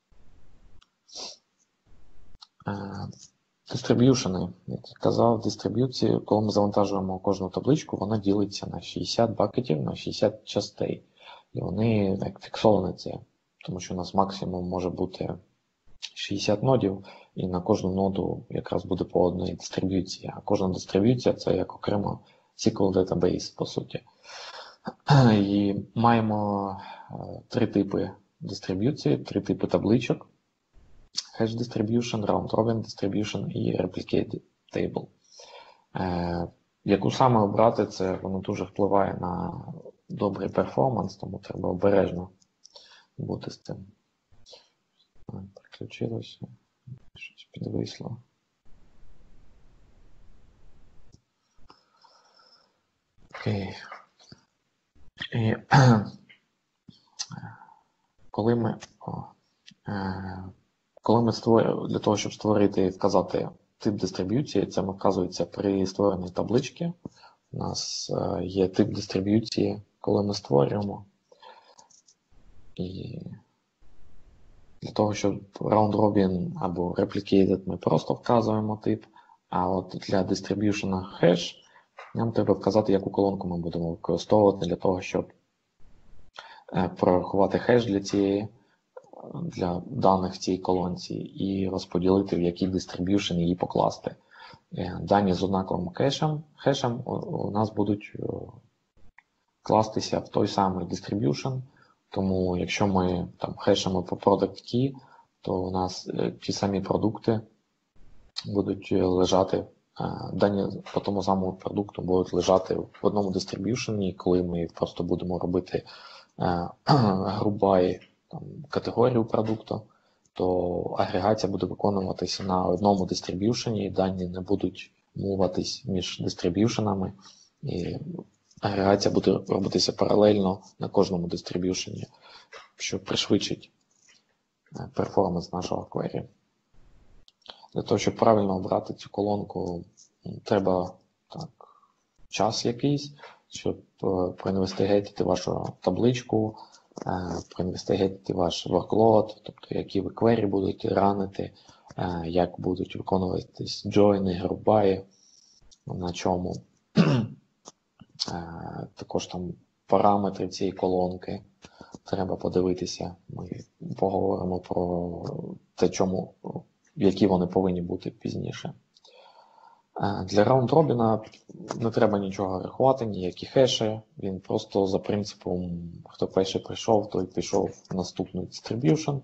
Дистриб'юшени, як я казав, дистриб'юції, коли ми завантажуємо кожну табличку, вона ділиться на шістдесят бакетів, на шістдесят частей. І вони як фіксовані це, тому що у нас максимум може бути шістдесят нодів, і на кожну ноду якраз буде по одній дистриб'юції. А кожна дистриб'юція це як окремо ес кю ел Database, по суті. І маємо три типи дистриб'юції, три типи табличок. Hash Distribution, Round Robin Distribution і Replicate Table. Е, яку саме обрати, це воно дуже впливає на добрий перформанс, тому треба обережно бути з цим. Приключилося, щось підвисло. Окей. І коли ми, о, е, коли ми створюємо, для того, щоб створити і вказати тип дистриб'юції, це вказується при створенні таблички. У нас е, є тип дистриб'юції, коли ми створюємо. І для того, щоб round robin або replicated, ми просто вказуємо тип, а от для distribution hash нам треба вказати, яку колонку ми будемо використовувати для того, щоб прорахувати хеш для цієї, для даних в цій колонці і розподілити, в який distribution її покласти. Дані з однаковим хешем, хешем у нас будуть кластися в той самий distribution, тому якщо ми там хешимо по product key, то у нас ті самі продукти будуть лежати, дані по тому самому продукту будуть лежати в одному дистриб'юшені, коли ми просто будемо робити грубай категорію продукту, то агрегація буде виконуватися на одному дистриб'юшені, дані не будуть муватись між дистриб'юшенами, і агрегація буде робитися паралельно на кожному дистриб'юшені, що пришвидшить перформанс нашого квері. Для того, щоб правильно обрати цю колонку, треба так, час якийсь, щоб проінвестигейтити вашу табличку, проінвестигейтити ваш workload, тобто які ви квері будете ранити, як будуть виконуватись джойни, грубаї, на чому. Також там параметри цієї колонки треба подивитися. Ми поговоримо про те, чому, які вони повинні бути пізніше. Для раунд-робіна не треба нічого рахувати, ніякі хеші. Він просто за принципом, хто перший прийшов, той пішов в наступний distribution.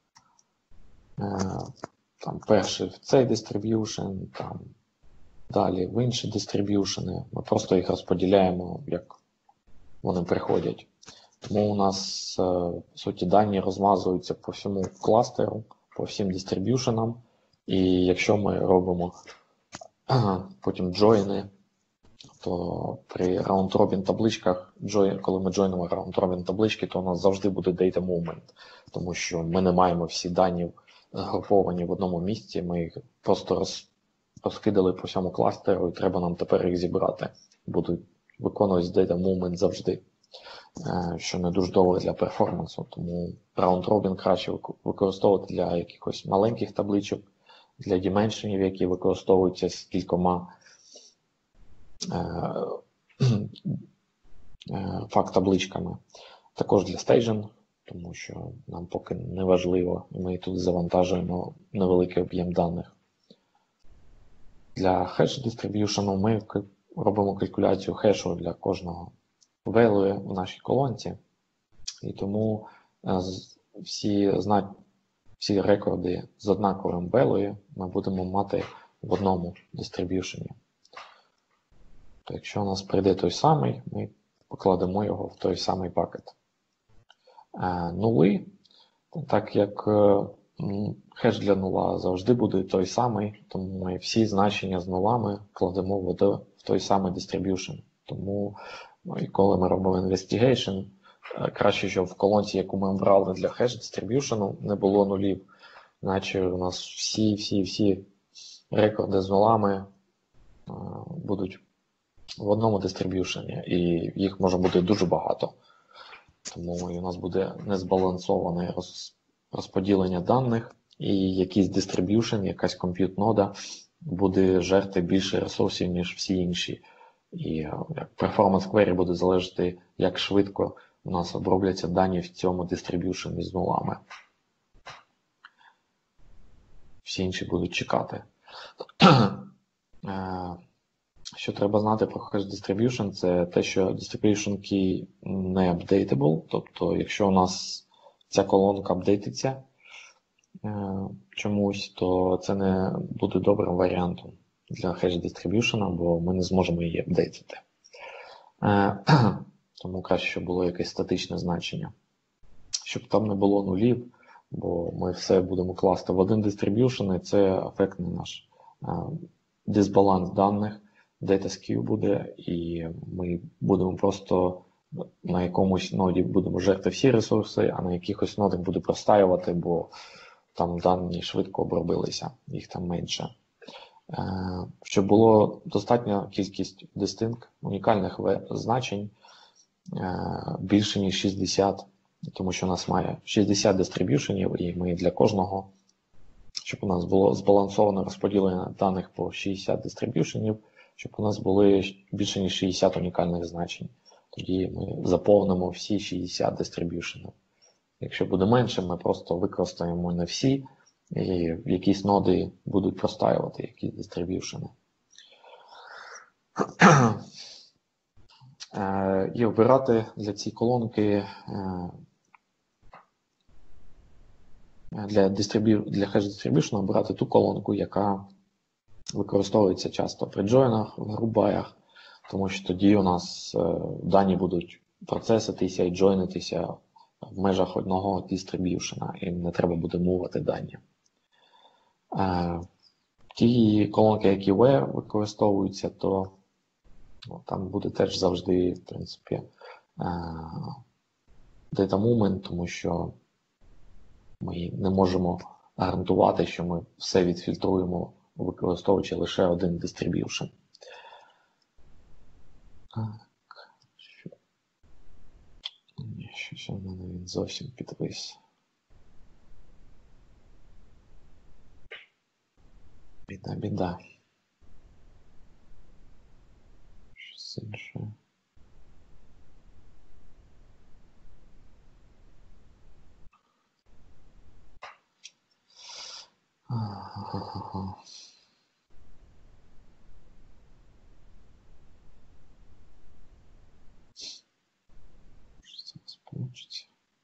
Там перший в цей distribution, там далі в інші distribution. Ми просто їх розподіляємо, як вони приходять. Тому у нас, в суті, дані розмазуються по всьому кластеру, по всім дистриб'юшенам. І якщо ми робимо потім джойни, то при round-robin табличках, коли ми джойнимо round-robin таблички, то у нас завжди буде data movement, тому що ми не маємо всі дані груповані в одному місці, ми їх просто роз, розкидали по всьому кластеру і треба нам тепер їх зібрати. Будуть виконуватися data movement завжди, що не дуже добре для перформансу, тому round-robin краще використовувати для якихось маленьких табличок, для дименшенів, які використовуються з кількома факт-табличками. Також для стейджинг, тому що нам поки не важливо, ми тут завантажуємо невеликий об'єм даних. Для хеш дистриб'юшену ми робимо калькуляцію хешу для кожного value в нашій колонці, і тому всі знаки, всі рекорди з однаковим value ми будемо мати в одному дистриб'юшені. То якщо у нас прийде той самий, ми покладемо його в той самий пакет. Нули, так як хеш для нула завжди буде той самий, тому ми всі значення з нулами кладемо в той самий distribution. Тому, ну, і коли ми робимо investigation, краще, щоб в колонці, яку ми обрали для хеш distribution, не було нулів. Іначе у нас всі-всі-всі рекорди з нулами будуть в одному дистриб'юшені, і їх може бути дуже багато. Тому у нас буде незбалансоване розподілення даних, і якийсь дистриб'юшн, якась комп'ют-нода буде жерти більше ресурсів, ніж всі інші. І перформанс квері буде залежати, як швидко у нас обробляться дані в цьому дистриб'юшені з нулами. Всі інші будуть чекати. Що треба знати про Hash Distribution, це те, що Distribution Key не updatable, тобто якщо у нас ця колонка апдейтиться чомусь, то це не буде добрим варіантом для Hash Distribution, бо ми не зможемо її апдейтити. Тому краще, щоб було якесь статичне значення. Щоб там не було нулів, бо ми все будемо класти в один distribution, і це афектне наш дисбаланс даних, data skew буде, і ми будемо просто на якомусь ноді будемо жерти всі ресурси, а на якихось нодах буде простаювати, бо там дані швидко обробилися, їх там менше. Щоб було достатня кількість дистинк, унікальних значень, більше ніж шістдесят, тому що у нас має шістдесят дистриб'юшенів, і ми для кожного, щоб у нас було збалансовано розподілення даних по шістдесят дистриб'юшенів, щоб у нас були більше ніж шістдесят унікальних значень. Тоді ми заповнимо всі шістдесят дистриб'юшенів. Якщо буде менше, ми просто використаємо не всі, і якісь ноди будуть простаювати, якісь дистриб'юшени. І обирати для цієї колонки, для, дистриб'ю... для Hash Distribution обирати ту колонку, яка використовується часто при джойнах, в групбаях, тому що тоді у нас дані будуть процеситися і джойнитися в межах одного дистриб'юшена, і не треба буде мувати дані. Ті колонки, які W використовуються, то ну, там буде теж завжди, в принципі, data movement, тому що ми не можемо гарантувати, що ми все відфільтруємо, використовуючи лише один дистриб'юшн. Так, що... Ні, щось у мене він зовсім підвис. Біда, біда. Щось інше. Ага. Що це получиться?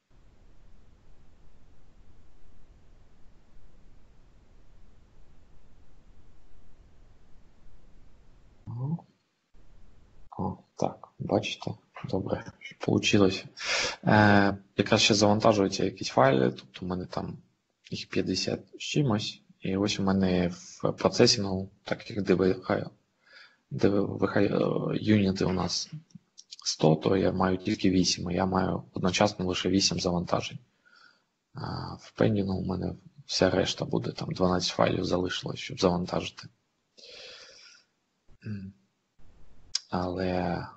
О, так, бачите, добре, що вийшло. Е, якраз ще завантажуються якісь файли, тобто в мене там їх п'ятдесят з чимось, і ось у мене в процесінгу, так як дивихай юніти у нас сто, то я маю тільки вісім, і я маю одночасно лише вісім завантажень. А в пендінгу у мене вся решта буде, там дванадцять файлів залишилось, щоб завантажити. Але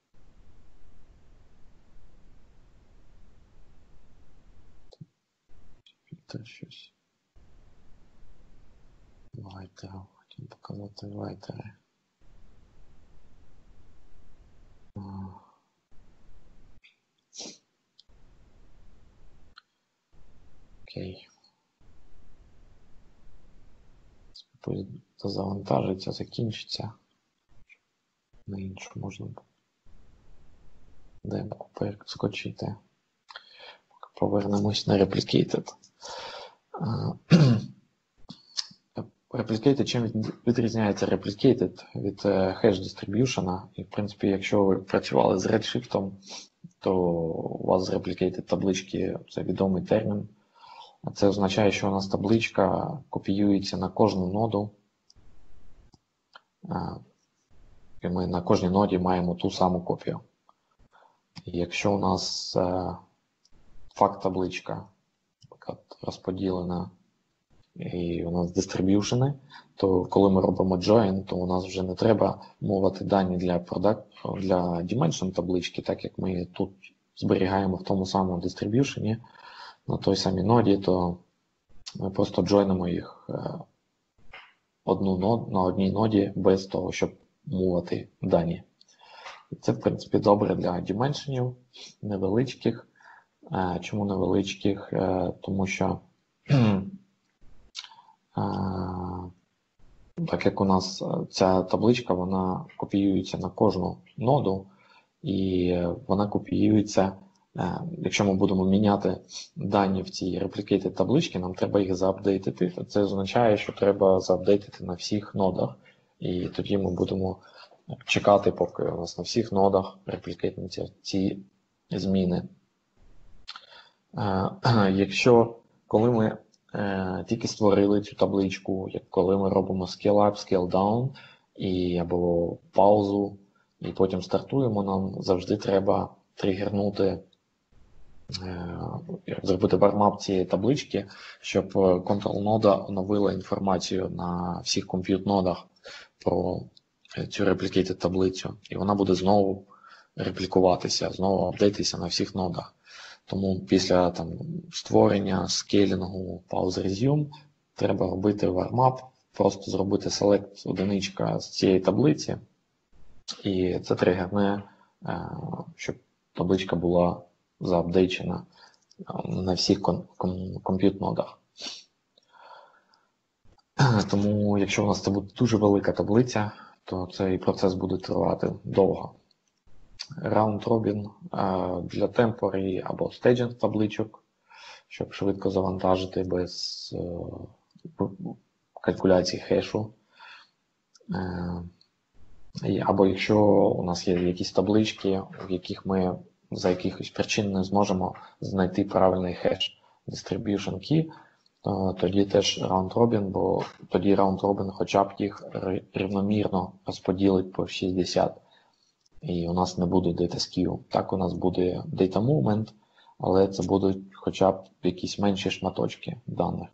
це щось. Вайтер, хотів показати вайтери. Окей. Сподіваюся, завантажиться, закінчиться. На іншу можна демку перескочити. Повернемось на Replicated. Replicated, чим відрізняється Replicated від Hash Distribution? І, в принципі, якщо ви працювали з Redshift, то у вас з Replicated таблички – це відомий термін. Це означає, що у нас табличка копіюється на кожну ноду. І ми на кожній ноді маємо ту саму копію. І якщо у нас е, факт табличка розподілена і у нас дистриб'юшени, то коли ми робимо join, то у нас вже не треба мовити дані для product, для dimension таблички, так як ми тут зберігаємо в тому самому дистриб'юшені на той самій ноді, то ми просто джойнимо їх е, одну нод, на одній ноді без того, щоб мовити дані. І це, в принципі, добре для дименшенів невеличких. Чому невеличких? Тому що так як у нас ця табличка, вона копіюється на кожну ноду, і вона копіюється, якщо ми будемо міняти дані в цій replicated табличці, нам треба їх заапдейтити. Це означає, що треба заапдейтити на всіх нодах. І тоді ми будемо чекати, поки у нас на всіх нодах реплікейтнуться ці зміни. Якщо, коли ми тільки створили цю табличку, як коли ми робимо scale up, scale down, і, або паузу, і потім стартуємо, нам завжди треба тригернути, як зробити вармап цієї таблички, щоб контрол-нода оновила інформацію на всіх compute-нодах про цю replicated таблицю. І вона буде знову реплікуватися, знову апдейтитися на всіх нодах. Тому після там, створення, скейлінгу, pause resume треба робити вармап, просто зробити select одиничка з цієї таблиці, і це тригерне, щоб табличка була заапдейчена на всіх compute-нодах. Тому, якщо у нас це буде дуже велика таблиця, то цей процес буде тривати довго. Round Robin для temporary або staging табличок, щоб швидко завантажити без калькуляції хешу. Або якщо у нас є якісь таблички, в яких ми за якихось причин не зможемо знайти правильний хеш distribution key, то тоді теж round robin, бо тоді round robin хоча б їх рівномірно розподілить по шістдесят. І у нас не буде data skew. Так у нас буде data movement, але це будуть хоча б якісь менші шматочки даних.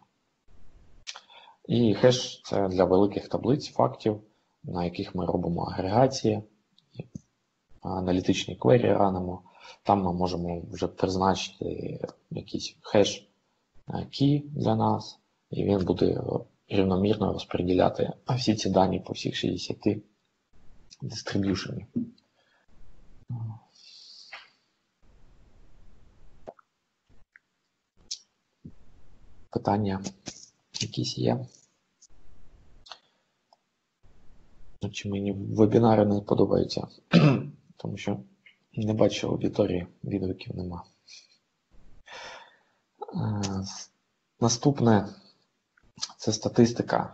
І хеш – це для великих таблиць фактів, на яких ми робимо агрегації, аналітичні квері ранимо. Там ми можемо вже призначити якийсь хеш key для нас, і він буде рівномірно розподіляти всі ці дані по всіх шістдесяти дистриб'юшенів. Питання якісь є? Чи мені вебінари не подобаються, тому що не бачу аудиторії, відгуків нема. Наступне – це статистика.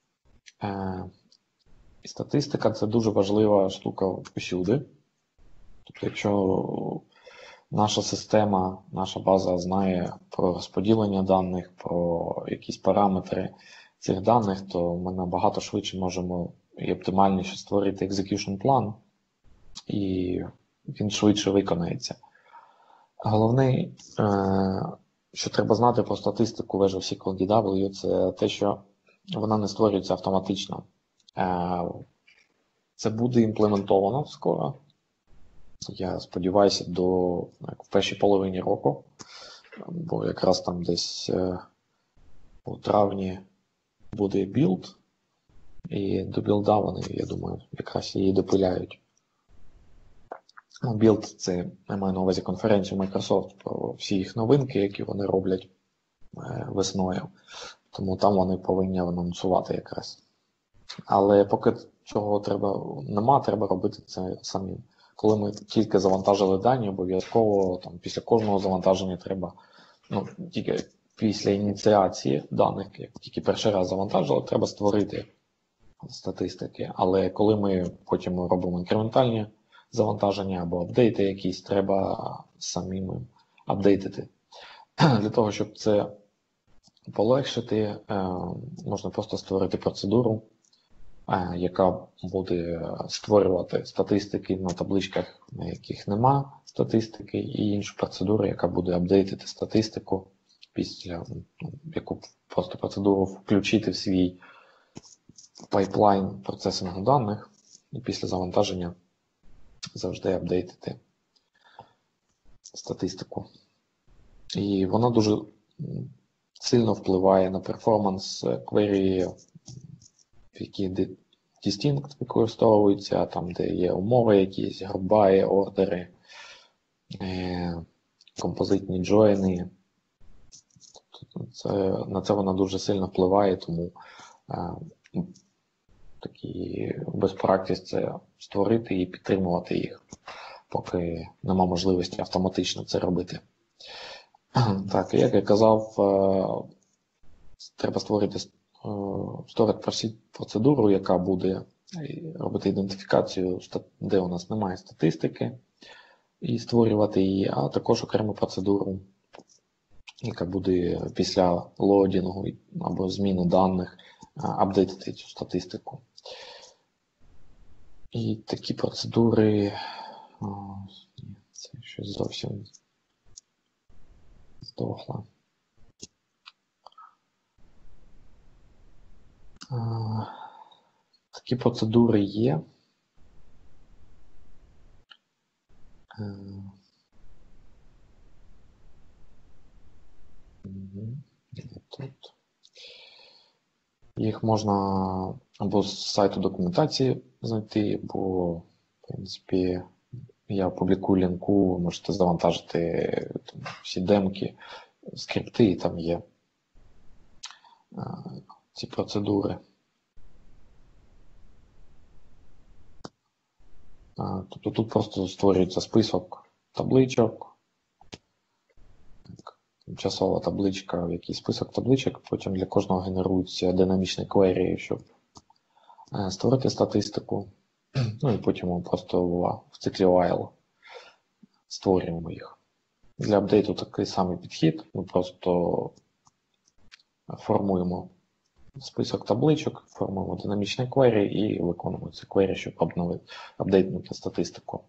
І статистика – це дуже важлива штука усюди. Тобто, якщо наша система, наша база знає про розподілення даних, про якісь параметри цих даних, то ми набагато швидше можемо і оптимальніше створити execution план, і він швидше виконається. Головне, що треба знати про статистику в Azure ес кю ел ді дабл ю, це те, що вона не створюється автоматично. Це буде імплементовано скоро. Я сподіваюся, до як, в першій половині року, бо якраз там десь у травні буде білд, і до білда вони, я думаю, якраз її допиляють. Білд – це, я маю на увазі конференцію Microsoft про всі їх новинки, які вони роблять весною. Тому там вони повинні анонсувати якраз. Але поки цього треба, нема, треба робити це самим. Коли ми тільки завантажили дані, обов'язково там, після кожного завантаження треба, ну, тільки після ініціації даних, як тільки перший раз завантажили, треба створити статистики. Але коли ми потім робимо інкрементальні завантаження або апдейти якісь, треба самим апдейтити. Для того, щоб це полегшити, можна просто створити процедуру, яка буде створювати статистики на табличках, на яких нема статистики, і іншу процедуру, яка буде апдейтити статистику, після яку просто процедуру включити в свій пайплайн процесингу даних, і після завантаження завжди апдейтити статистику. І вона дуже сильно впливає на перформанс квері, які distinct використовуються, там, де є умови якісь, грубаї, ордери, композитні джойни. Це, на це вона дуже сильно впливає, тому а, такі best practice – це створити і підтримувати їх, поки нема можливості автоматично це робити. Так, як я казав, треба створити створити процедуру, яка буде робити ідентифікацію, де у нас немає статистики, і створювати її, а також окрему процедуру, яка буде після лоадінгу або зміни даних апдейтити цю статистику. І такі процедури, о, це щось зовсім здохло. Такі процедури є. Тут. Їх можна або з сайту документації знайти, або, в принципі, я публікую лінку, ви можете завантажити там, всі демки, скрипти, і там є а, ці процедури. А, тобто тут просто створюється список табличок, тимчасова табличка, в який список табличок, потім для кожного генерується динамічний квері, щоб створити статистику. Ну і потім ми просто в циклі while створюємо їх. Для апдейту такий самий підхід. Ми просто формуємо список табличок, формуємо динамічний квері і виконуємо ці квері, щоб обновити, апдейтнути статистику.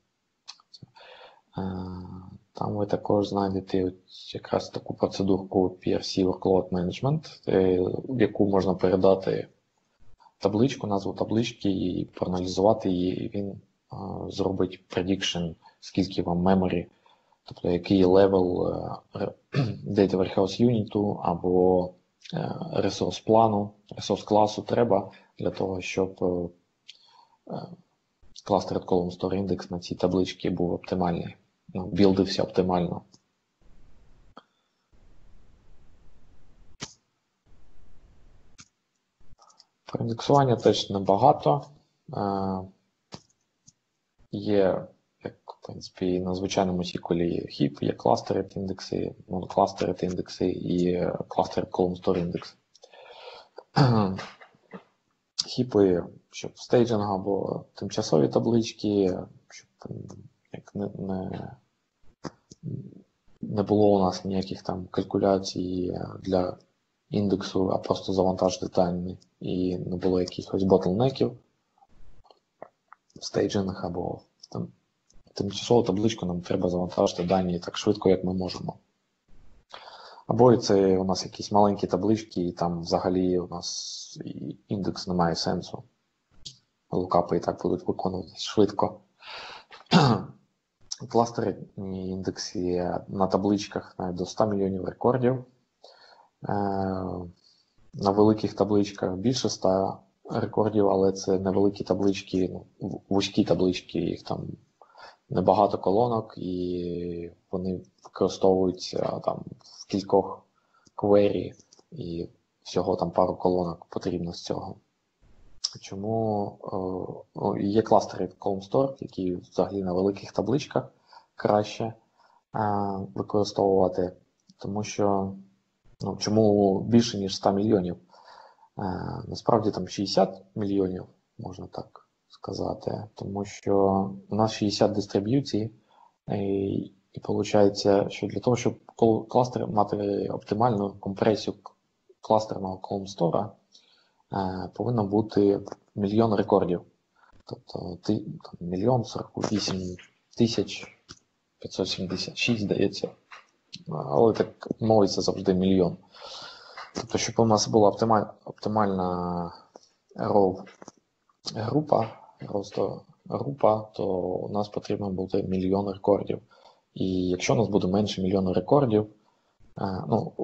Там ви також знайдете якраз таку процедурку пі ар сі Workload Management, в яку можна передати табличку, назву таблички і проаналізувати її, і він а, зробить prediction, скільки вам memory, тобто який левел Data Warehouse Unit або ресурс плану, ресурс класу треба для того, щоб Clustered Column Store Index на цій табличці був оптимальний, ну, білдився оптимально. Про індексування теж небагато. Є, як в принципі, на звичайному сіквелі є хіп, є clustered індекси, mono-clustered індекси і clustered column store індекс. Хіпи, щоб стейджинг або тимчасові таблички, щоб як не, не, не було у нас ніяких там калькуляцій для індексу, а просто завантажити дані і не було якихось ботлнеків в стейджингах або там, тимчасову табличку нам треба завантажити дані так швидко, як ми можемо. Або це у нас якісь маленькі таблички, і там взагалі у нас індекс не має сенсу. Лукапи і так будуть виконуватися швидко. Кластерні індекси на табличках навіть до ста мільйонів рекордів. На великих табличках більше ста рекордів, але це невеликі таблички, ну, вузькі таблички, їх там небагато колонок, і вони використовуються там в кількох квері, і всього там пару колонок потрібно з цього. Чому о, є кластери Column Store, які взагалі на великих табличках краще а, використовувати, тому що ну, чому більше, ніж сто мільйонів? А, насправді там шістдесят мільйонів, можна так сказати, тому що у нас шістдесят дистриб'юцій, і, і виходить, що для того, щоб кластер мати оптимальну компресію кластерного Column Store, повинно бути мільйон рекордів. Тобто мільйон сорок вісім тисяч п'ятсот сімдесят шість, здається. Але так мовиться завжди мільйон. Тобто, щоб у нас була оптималь, оптимальна row група, просто група, то у нас потрібно буде мільйон рекордів. І якщо у нас буде менше мільйона рекордів, ну,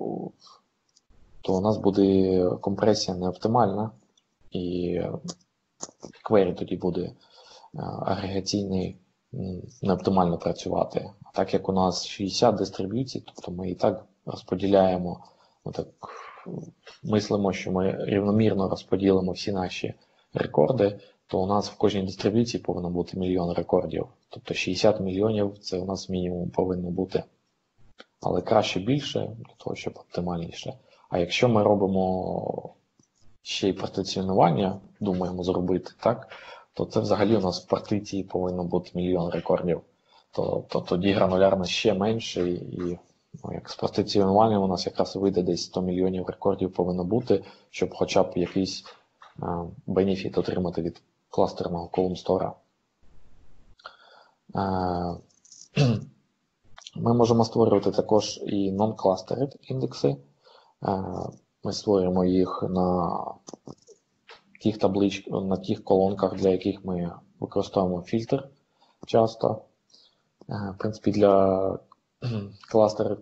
то у нас буде компресія неоптимальна, і квері тоді буде агрегаційний неоптимально працювати. А так як у нас шістдесят дистриб'юцій, тобто ми і так розподіляємо, ну, так, мислимо, що ми рівномірно розподілимо всі наші рекорди, то у нас в кожній дистриб'юції повинно бути мільйон рекордів. Тобто шістдесят мільйонів це у нас мінімум повинно бути. Але краще більше, для того, щоб оптимальніше. А якщо ми робимо ще й партиціонування, думаємо зробити, так, то це взагалі у нас в партиції повинно бути мільйон рекордів. То, то тоді гранулярність ще менше, і ну, як з партиціонуванням у нас якраз вийде десь сто мільйонів рекордів повинно бути, щоб хоча б якийсь а, бенефіт отримати від кластерного Column Store. А, Ми можемо створювати також і non-clustered індекси. Ми створюємо їх на тих таблич... на тих колонках, для яких ми використовуємо фільтр часто. В принципі, для кластерів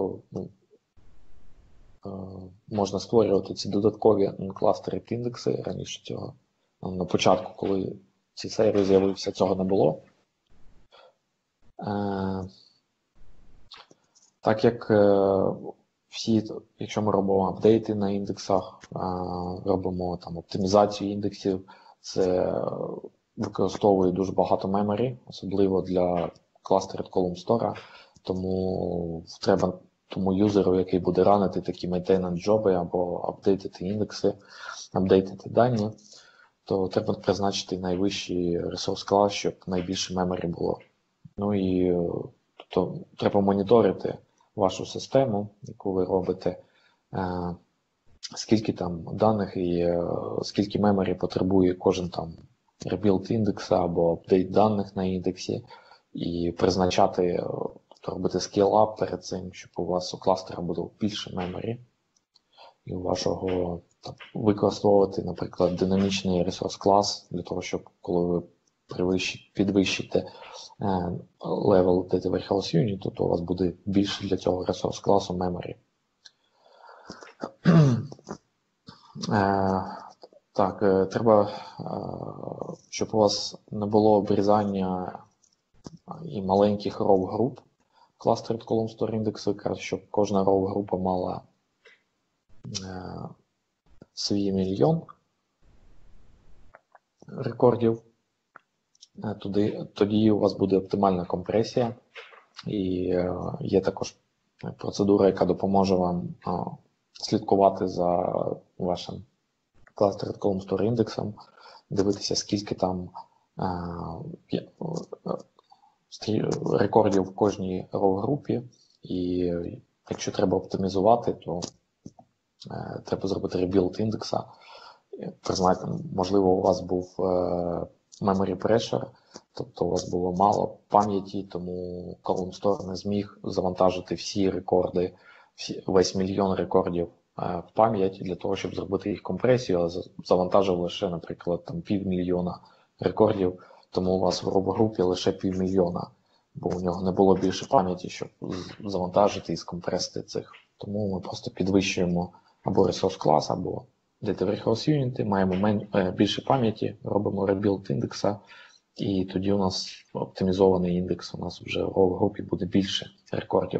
можна створювати ці додаткові non-clustered індекси. Раніше цього, на початку, коли цей сервіс з'явився, цього не було. Так як всі, якщо ми робимо апдейти на індексах, робимо там оптимізацію індексів, це використовує дуже багато меморі, особливо для Clustered Column Store, тому треба тому юзеру, який буде ранити такі maintenance джоби або апдейтити індекси, апдейтити дані, то треба призначити найвищий ресурс клас, щоб найбільше меморі було. Ну і тобто, треба моніторити вашу систему, яку ви робите, е, скільки там даних і е, скільки меморі потребує кожен там rebuild індекса або апдейт даних на індексі, і призначати, тобто робити scale-up перед цим, щоб у вас у кластера було більше меморі, і у вашого там, використовувати, наприклад, динамічний ресурс клас для того, щоб коли ви підвищите level Data Warehouse Unit, то у вас буде більше для цього ресурс класу memory. Так, треба, щоб у вас не було обрізання і маленьких row груп Clustered Column Store індексу, щоб кожна row група мала свій мільйон рекордів. Тоді, тоді у вас буде оптимальна компресія, і е, є також процедура, яка допоможе вам е, слідкувати за вашим Clustered Column Store індексом, дивитися, скільки там е, рекордів в кожній row-групі, і якщо треба оптимізувати, то е, треба зробити rebuild індекса. Признайте, можливо, у вас був е, memory pressure, тобто у вас було мало пам'яті, тому Column Store не зміг завантажити всі рекорди, всі, весь мільйон рекордів е, в пам'ять для того, щоб зробити їх компресію, а завантажив лише, наприклад, там півмільйона рекордів, тому у вас в робогрупі лише півмільйона, бо у нього не було більше пам'яті, щоб завантажити і скомпресити цих. Тому ми просто підвищуємо або ресурс клас, або Data Warehouse Unit, маємо більше пам'яті, робимо rebuild індекса, і тоді у нас оптимізований індекс, у нас вже в row-групі буде більше рекордів.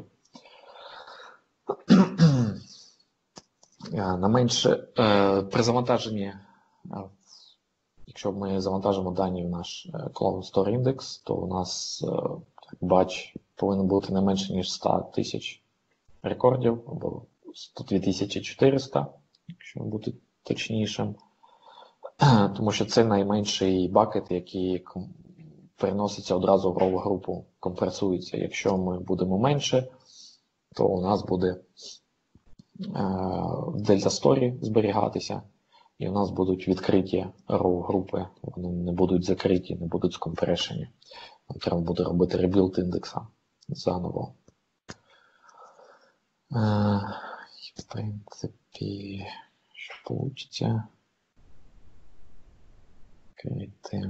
На менше, при завантаженні, якщо ми завантажимо дані в наш Column Store індекс, то у нас батч повинен бути не менше, ніж сто тисяч рекордів, або сто дві тисячі чотириста, якщо бути точнішим, тому що це найменший бакет, який переноситься одразу в row-групу, компресується. Якщо ми будемо менше, то у нас буде в Delta Story зберігатися, і у нас будуть відкриті row-групи, вони не будуть закриті, не будуть скомпрешені. Нам треба буде робити rebuild індекса заново. В принципі, що вийде? Відкрити.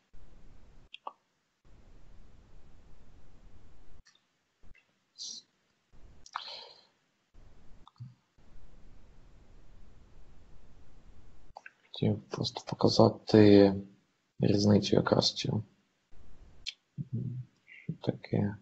Хотів просто показати різницю якраз цю. Що таке?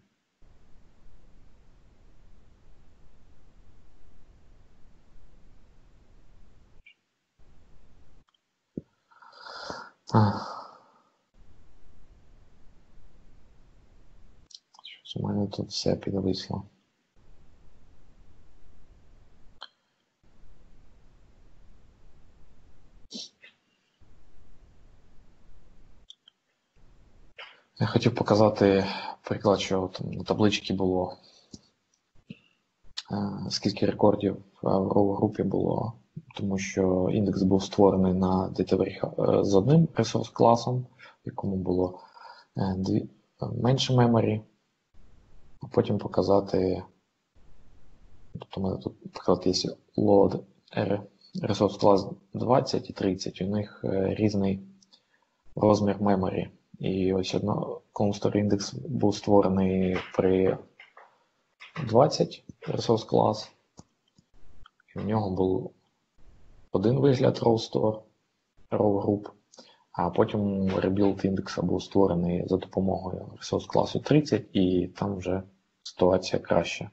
Щось у мене тут все підвисло. Я хотів показати приклад, що там на табличці було, скільки рекордів в row-групі було, тому що індекс був створений на Data з одним ресурс-класом, в якому було дві, менше меморі, а потім показати, тобто у мене тут, наприклад, є load resource class двадцять і тридцять, у них різний розмір memory. І ось одно column store index був створений при двадцять resource class, і в нього був один вигляд row store, row group, а потім rebuild індекса був створений за допомогою resource класу тридцять, і там вже ситуація краща.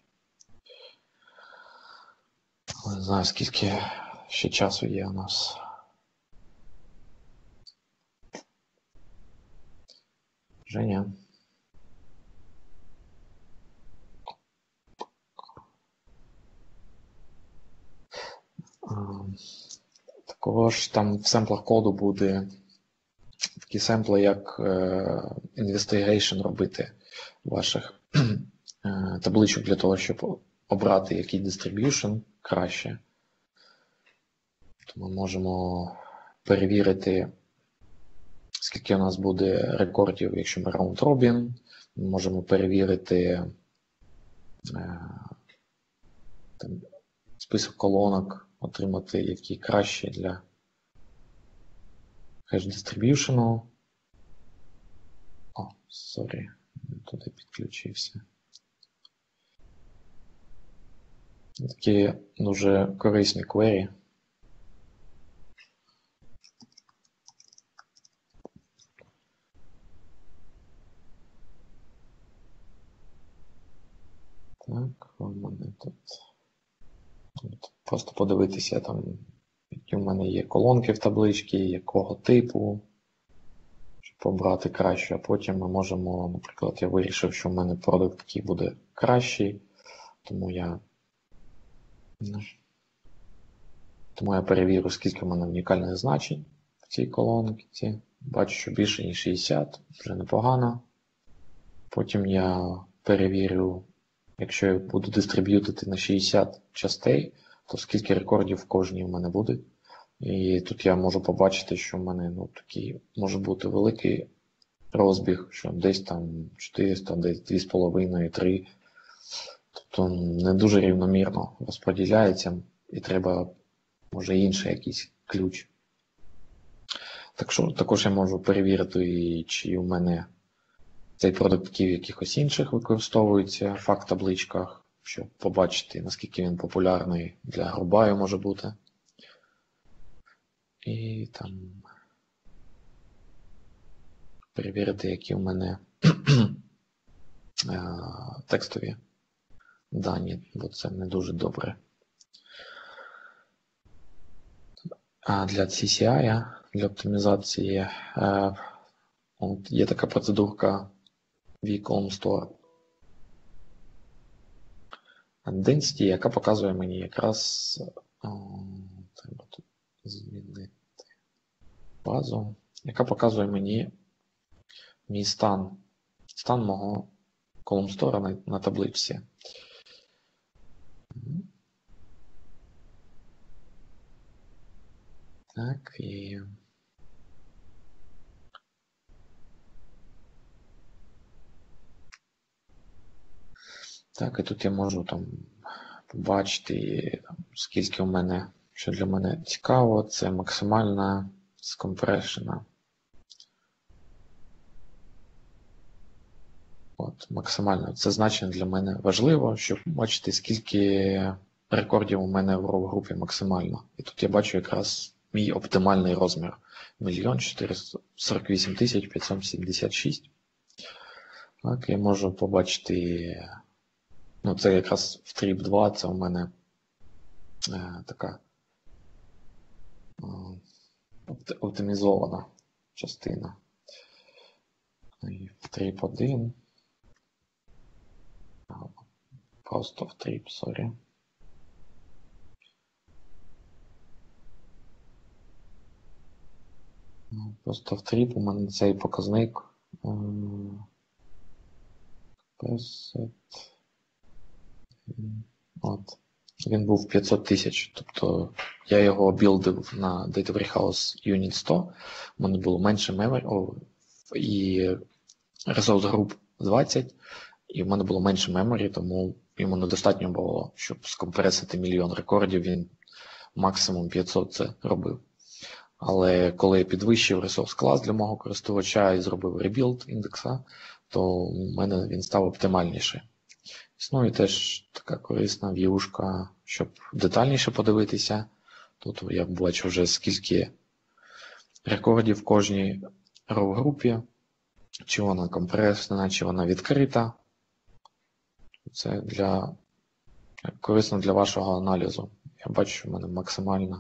Не знаю, скільки ще часу є у нас. Женя. Також там в семплах коду буде такі семпли, як investigation робити ваших табличок для того, щоб обрати який distribution краще. То ми можемо перевірити, скільки у нас буде рекордів, якщо ми round robin. Ми можемо перевірити там, список колонок, отримати які краще для hash distribution. О, сорі, я туди підключився. Такі дуже корисні квері. Так, у мене тут. Тут просто подивитися, там, які в мене є колонки в табличці, якого типу, щоб обрати краще. А потім ми можемо, наприклад, я вирішив, що в мене product key буде кращий, тому я Тому я перевірю, скільки в мене унікальних значень в цій колонці. Бачу, що більше, ніж шістдесят, вже непогано. Потім я перевірю, якщо я буду дистриб'ютити на шістдесят частей, то скільки рекордів в кожній в мене буде. І тут я можу побачити, що в мене ну, такий може бути великий розбіг, що десь там чотириста, десь дві з половиною, три. Тобто не дуже рівномірно розподіляється і треба, може, інший якийсь ключ. Так що, також я можу перевірити, чи у мене цей продукт в якихось інших використовується в факт-табличках, щоб побачити, наскільки він популярний для грубаю може бути. І там перевірити, які у мене текстові дані, бо це не дуже добре. А для сі сі ай, для оптимізації, от є така процедурка column store density, яка показує мені якраз, о, треба тут змінити базу, яка показує мені мій стан, стан мого column store на, на табличці. Так, і так, і тут я можу там побачити, там, скільки у мене, що для мене цікаво, це максимальна скомпрешена. От, максимально. Це значення для мене важливо, щоб бачити, скільки рекордів у мене в роу-групі максимально. І тут я бачу якраз мій оптимальний розмір. мільйон чотириста сорок вісім тисяч п'ятсот сімдесят шість. Так, я можу побачити, ну це якраз в тріп два, це у мене е, така е, оптимізована частина. І в тріп один. Просто в тріп, сорі. Просто в тріп у мене цей показник от, він був п'ятсот тисяч, тобто я його білдив на Data Warehouse Unit сто, у мене було менше memory, о, і Resource Group двадцять, і в мене було менше меморі, тому йому недостатньо було, щоб скомпресити мільйон рекордів, він максимум п'ятсот це робив. Але коли я підвищив ресурс клас для мого користувача і зробив ребілд індекса, то в мене він став оптимальніший. Існує теж така корисна в'юшка, щоб детальніше подивитися. Тут я бачу вже скільки рекордів в кожній роу-групі, чи вона компресна, чи вона відкрита. Це для, корисно для вашого аналізу. Я бачу, що в мене максимальна.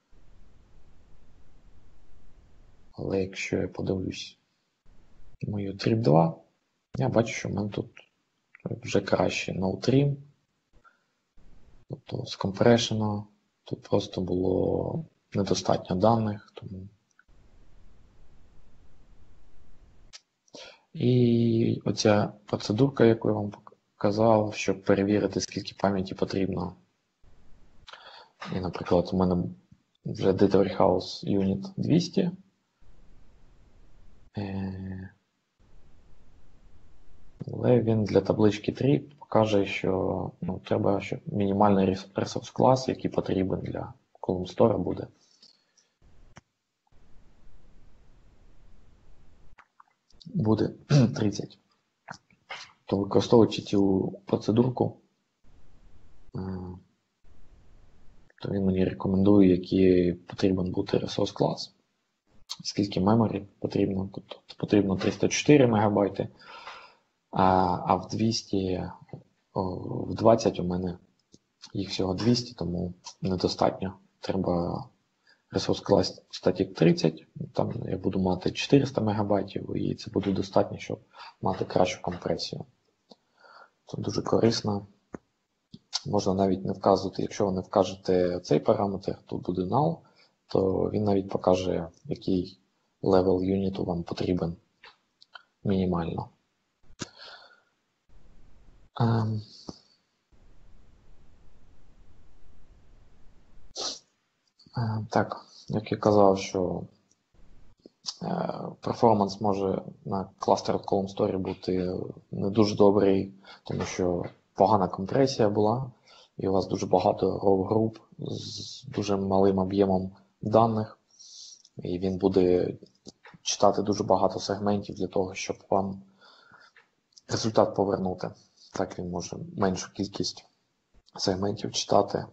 Але якщо я подивлюсь мою тріп два, я бачу, що в мене тут вже краще no-trim. Тобто з компрешена тут просто було недостатньо даних. Тому... І оця процедурка, яку я вам показав, щоб перевірити, скільки пам'яті потрібно. І, наприклад, у мене вже Data Warehouse Unit двісті. Але він для таблички три покаже, що ну, треба, щоб мінімальний ресурс клас, який потрібен для column store, буде. Буде тридцять. То використовуючи цю процедурку, то він мені рекомендує, який потрібен бути ресурс клас. Скільки меморі потрібно. Тобто потрібно триста чотири мегабайти, а в двісті, в двадцять у мене їх всього двісті, тому недостатньо. Треба ресурс клас static тридцять, там я буду мати чотириста мегабайтів, і це буде достатньо, щоб мати кращу компресію. Це дуже корисно. Можна навіть не вказувати, якщо ви не вкажете цей параметр, тут буде null, то він навіть покаже, який левел юніту вам потрібен мінімально. Ем. Ем, так, як я казав, що е, перформанс може на Clustered Column Store бути не дуже добрий, тому що погана компресія була, і у вас дуже багато роу-груп з дуже малим об'ємом даних, і він буде читати дуже багато сегментів для того, щоб вам результат повернути. Так він може меншу кількість сегментів читати.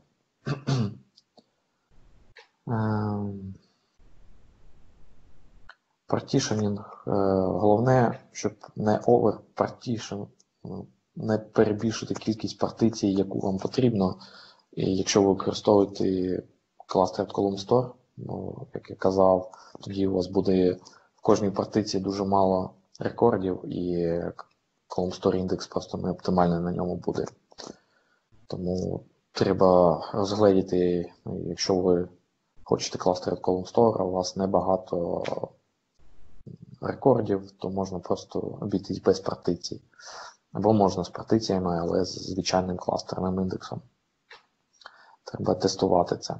Партішенінг. Головне, щоб не over-partition, не перебільшити кількість партицій, яку вам потрібно. І якщо ви використовуєте Clustered Column Store, ну, як я казав, тоді у вас буде в кожній партиції дуже мало рекордів, і Column Store індекс просто не оптимальний на ньому буде. Тому треба розгледіти, якщо ви хочете Clustered Column Store, а у вас небагато рекордів, то можна просто обійтись без партицій. Або можна з партиціями, але з звичайним кластерним індексом. Треба тестувати це.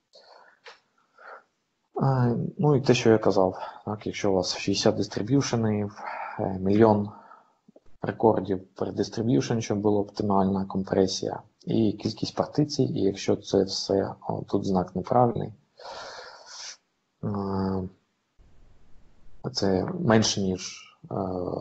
Ну і те, що я казав, так, якщо у вас шістдесят дистриб'юшенів, мільйон рекордів per distribution, щоб була оптимальна компресія, і кількість партицій, і якщо це все, о, тут знак неправильний, це менше, ніж е,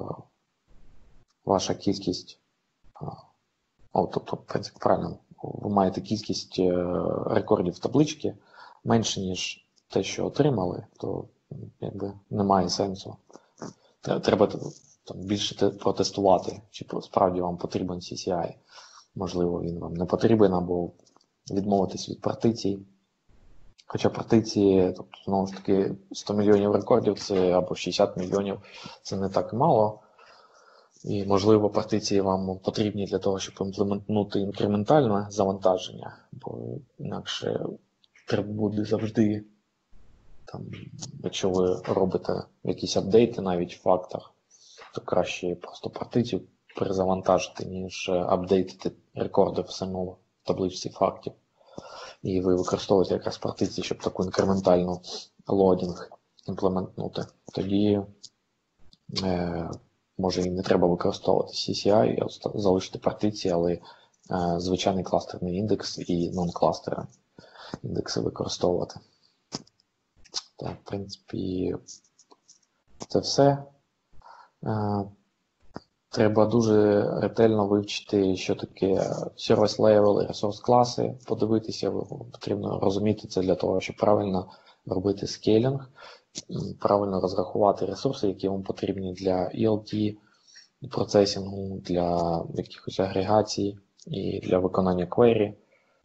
ваша кількість, о, тобто, в принципі, правильно, ви маєте кількість рекордів в табличці менше, ніж те, що отримали, то якби немає сенсу. Треба там більше протестувати, чи справді вам потрібен сі сі ай. Можливо, він вам не потрібен, або відмовитись від партицій. Хоча партиції, тобто, знову ж таки, сто мільйонів рекордів, це або шістдесят мільйонів, це не так мало. І, можливо, партиції вам потрібні для того, щоб імплементнути інкрементальне завантаження, бо інакше треба буде завжди, там, якщо ви робите якісь апдейти навіть в фактах, то краще просто партицію перезавантажити, ніж апдейтити рекорди в самому табличці фактів. І ви використовуєте якраз партиції, щоб таку інкрементальну лодінг імплементнути. Тоді е, може і не треба використовувати сі сі ай, залишити партиції, але е, звичайний кластерний індекс і нон-кластери індекси використовувати. Так, в принципі, це все. Е, Треба дуже ретельно вивчити, що таке service level і resource класи, подивитися, потрібно розуміти це для того, щоб правильно робити скейлінг, правильно розрахувати ресурси, які вам потрібні для і ел ті процесінгу, для якихось агрегацій і для виконання квері.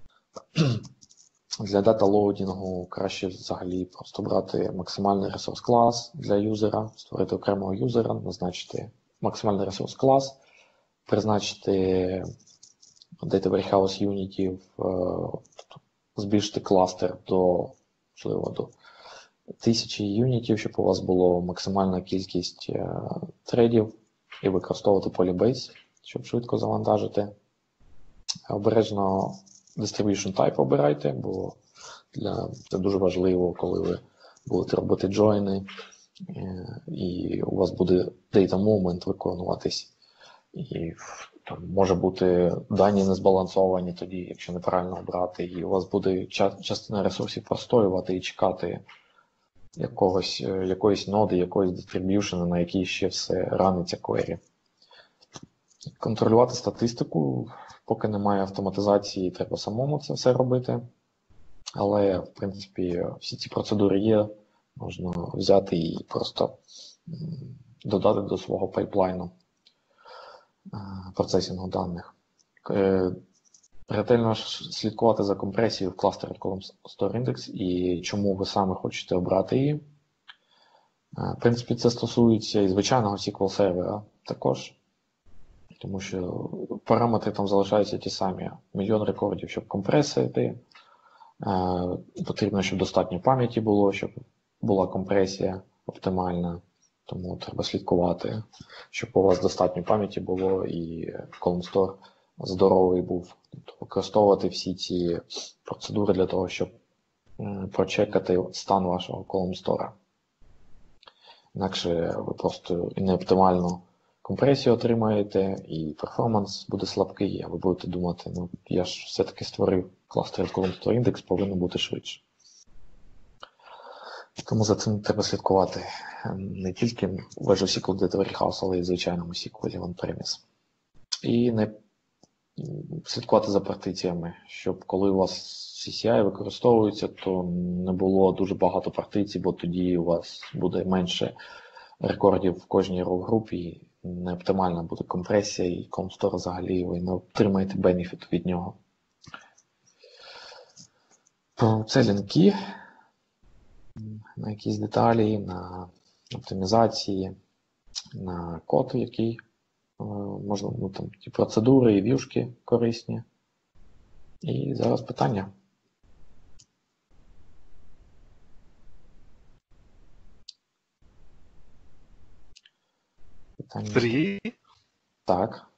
Для дата-лоудінгу краще взагалі просто брати максимальний ресурс клас для юзера, створити окремого юзера, назначити максимальний ресурс клас, призначити Data Warehouse Unity, збільшити кластер до, можливо, до тисячі юнітів, щоб у вас була максимальна кількість тредів і використовувати Polybase, щоб швидко завантажити. Обережно Distribution Type обирайте, бо для, це дуже важливо, коли ви будете робити джойни, і у вас буде data moment виконуватись, і там може бути дані не збалансовані тоді, якщо неправильно обрати, і у вас буде частина ресурсів простоювати і чекати якогось, якоїсь ноди, якоїсь дистриб'юшена, на якій ще все раниться query. Контролювати статистику, поки немає автоматизації, треба самому це все робити, але, в принципі, всі ці процедури є, можна взяти і просто додати до свого пайплайну процесінгу даних. Ретельно слідкувати за компресією в кластері Column Store Index і чому ви саме хочете обрати її. В принципі, це стосується і звичайного ес кю ел сервера також, тому що параметри там залишаються ті самі. Мільйон рекордів, щоб компресити, потрібно, щоб достатньо пам'яті було, щоб була компресія оптимальна, тому треба слідкувати, щоб у вас достатньо пам'яті було і Column Store здоровий був. Тобто використовувати всі ці процедури для того, щоб прочекати стан вашого Column Store. Інакше ви просто неоптимальну компресію отримаєте, і перформанс буде слабкий, а ви будете думати, ну я ж все-таки створив кластер Column Store Index, повинен бути швидше. Тому за цим треба слідкувати не тільки в Azure ес кю ел Data Warehouse, але й в звичайному ес кю ел on-premise. І не слідкувати за партиціями, щоб коли у вас сі сі ай використовується, то не було дуже багато партицій, бо тоді у вас буде менше рекордів в кожній row-групі, не оптимальна буде компресія, і Column Store взагалі ви не отримаєте бенефіт від нього. Це лінки на якісь деталі, на оптимізації, на код, який можна, ну там ті процедури і в'юшки корисні. І зараз питання. питання. Сергій? Так.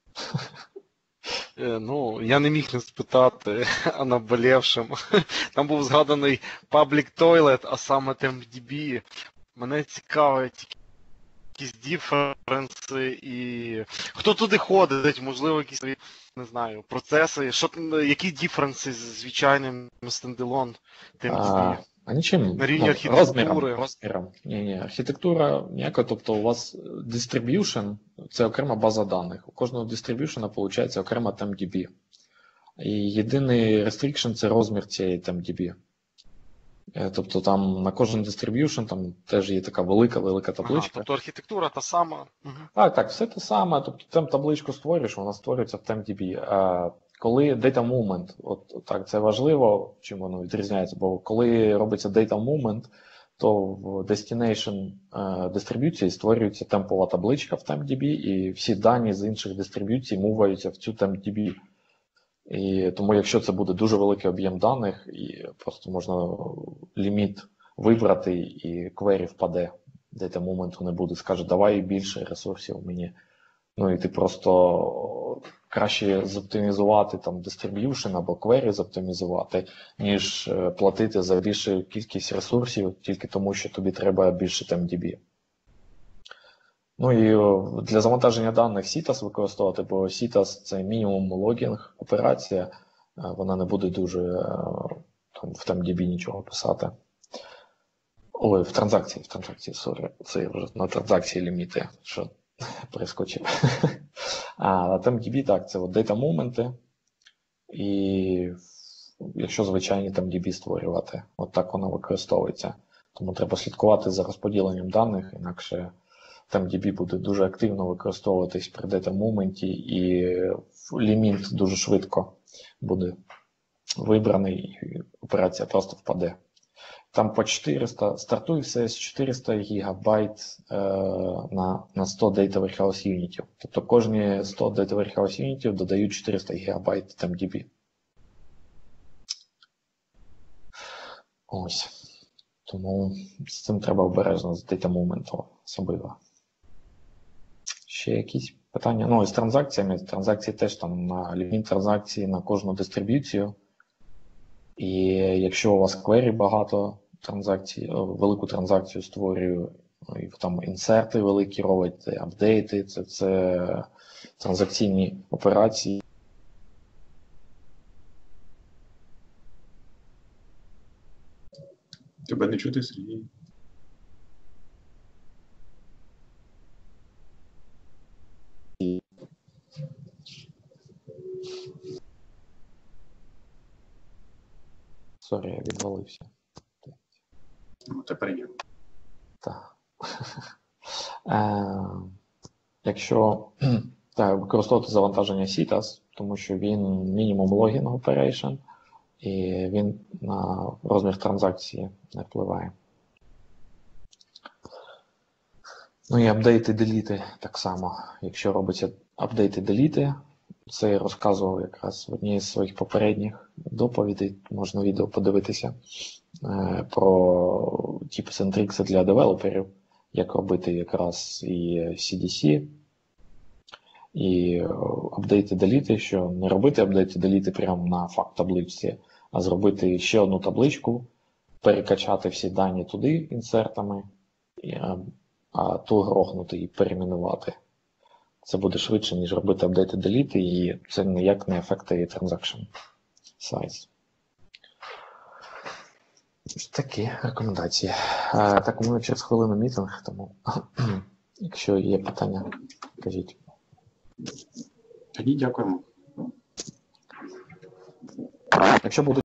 Ну, я не міг не спитати о наболівшим. Там був згаданий Public Toilet, а саме TempDB. Мене цікавить якісь діференси і хто туди ходить, можливо, якісь, не знаю, процеси, що, які діференси з звичайним стендалон TempDB? А нічим, на рівні ну, архітектури. розміром, розміром. Ні, ні, архітектура ніяка, тобто у вас distribution – це окрема база даних. У кожного distribution виходить окрема TempDB. І єдиний restriction – це розмір цієї TempDB. Тобто там на кожен distribution там теж є така велика-велика табличка. Ага, тобто архітектура та сама? Угу. Так, так, все те саме. Тобто темп табличку створюєш, вона створюється в TempDB. А коли data movement, от так, це важливо, чим воно відрізняється, бо коли робиться data movement, то в destination дистриб'юції створюється темпова табличка в TempDB, і всі дані з інших дистриб'юцій муваються в цю TempDB. І тому, якщо це буде дуже великий об'єм даних, і просто можна ліміт вибрати, і query впаде, data моменту не буде, скаже, давай більше ресурсів мені. Ну і ти просто краще зоптимізувати там distribution або query зоптимізувати, ніж платити за більшу кількість ресурсів, тільки тому, що тобі треба більше TempDB. Ну і о, для завантаження даних сітас використовувати, бо сітас це мінімум логінг операція, е, вона не буде дуже е, там, в TimeDB нічого писати. Ой, в транзакції, в транзакції, сорі, це я вже на транзакції ліміти, що перескочив. А на TimeDB, так, це от data моменти, і якщо звичайні TimeDB створювати, от так воно використовується. Тому треба слідкувати за розподіленням даних, інакше TimeDB буде дуже активно використовуватись при дата-моменті, і ліміт дуже швидко буде вибраний, і операція просто впаде. Там по чотириста, стартує все з чотириста гігабайт е, на, на сто Data Warehouse юнітів. Тобто кожні сто Data Warehouse юнітів додають чотириста гігабайт TimeDB. Ось. Тому з цим треба обережно з Data Moment особливо. Ще якісь питання? Ну, і з транзакціями. Транзакції теж там на ліміт транзакції на кожну дистриб'юцію. І якщо у вас квері багато транзакцій, велику транзакцію створюю, і там інсерти великі робите, апдейти, це, це транзакційні операції. Тебе не чути, Сергій? Сорі, я відвалився. Ну, тепер є. Так. Е, якщо так, використовувати завантаження сітас, тому що він мінімум логін operation, і він на розмір транзакції не впливає. Ну і апдейти, деліти так само. Якщо робиться апдейти, деліти, це я розказував якраз в одній з своїх попередніх доповідей, можна відео подивитися, про tips and tricks для девелоперів, як робити якраз і сі ді сі, і апдейти, деліти, що не робити апдейти, деліти прямо на факт табличці, а зробити ще одну табличку, перекачати всі дані туди інсертами, а ту грохнути і перейменувати. Це буде швидше, ніж робити апдейти, деліти, і це ніяк не ефектує transaction size. Ось такі рекомендації. Так, у мене через хвилину мітинг, тому якщо є питання, кажіть. Тоді дякуємо. Якщо будуть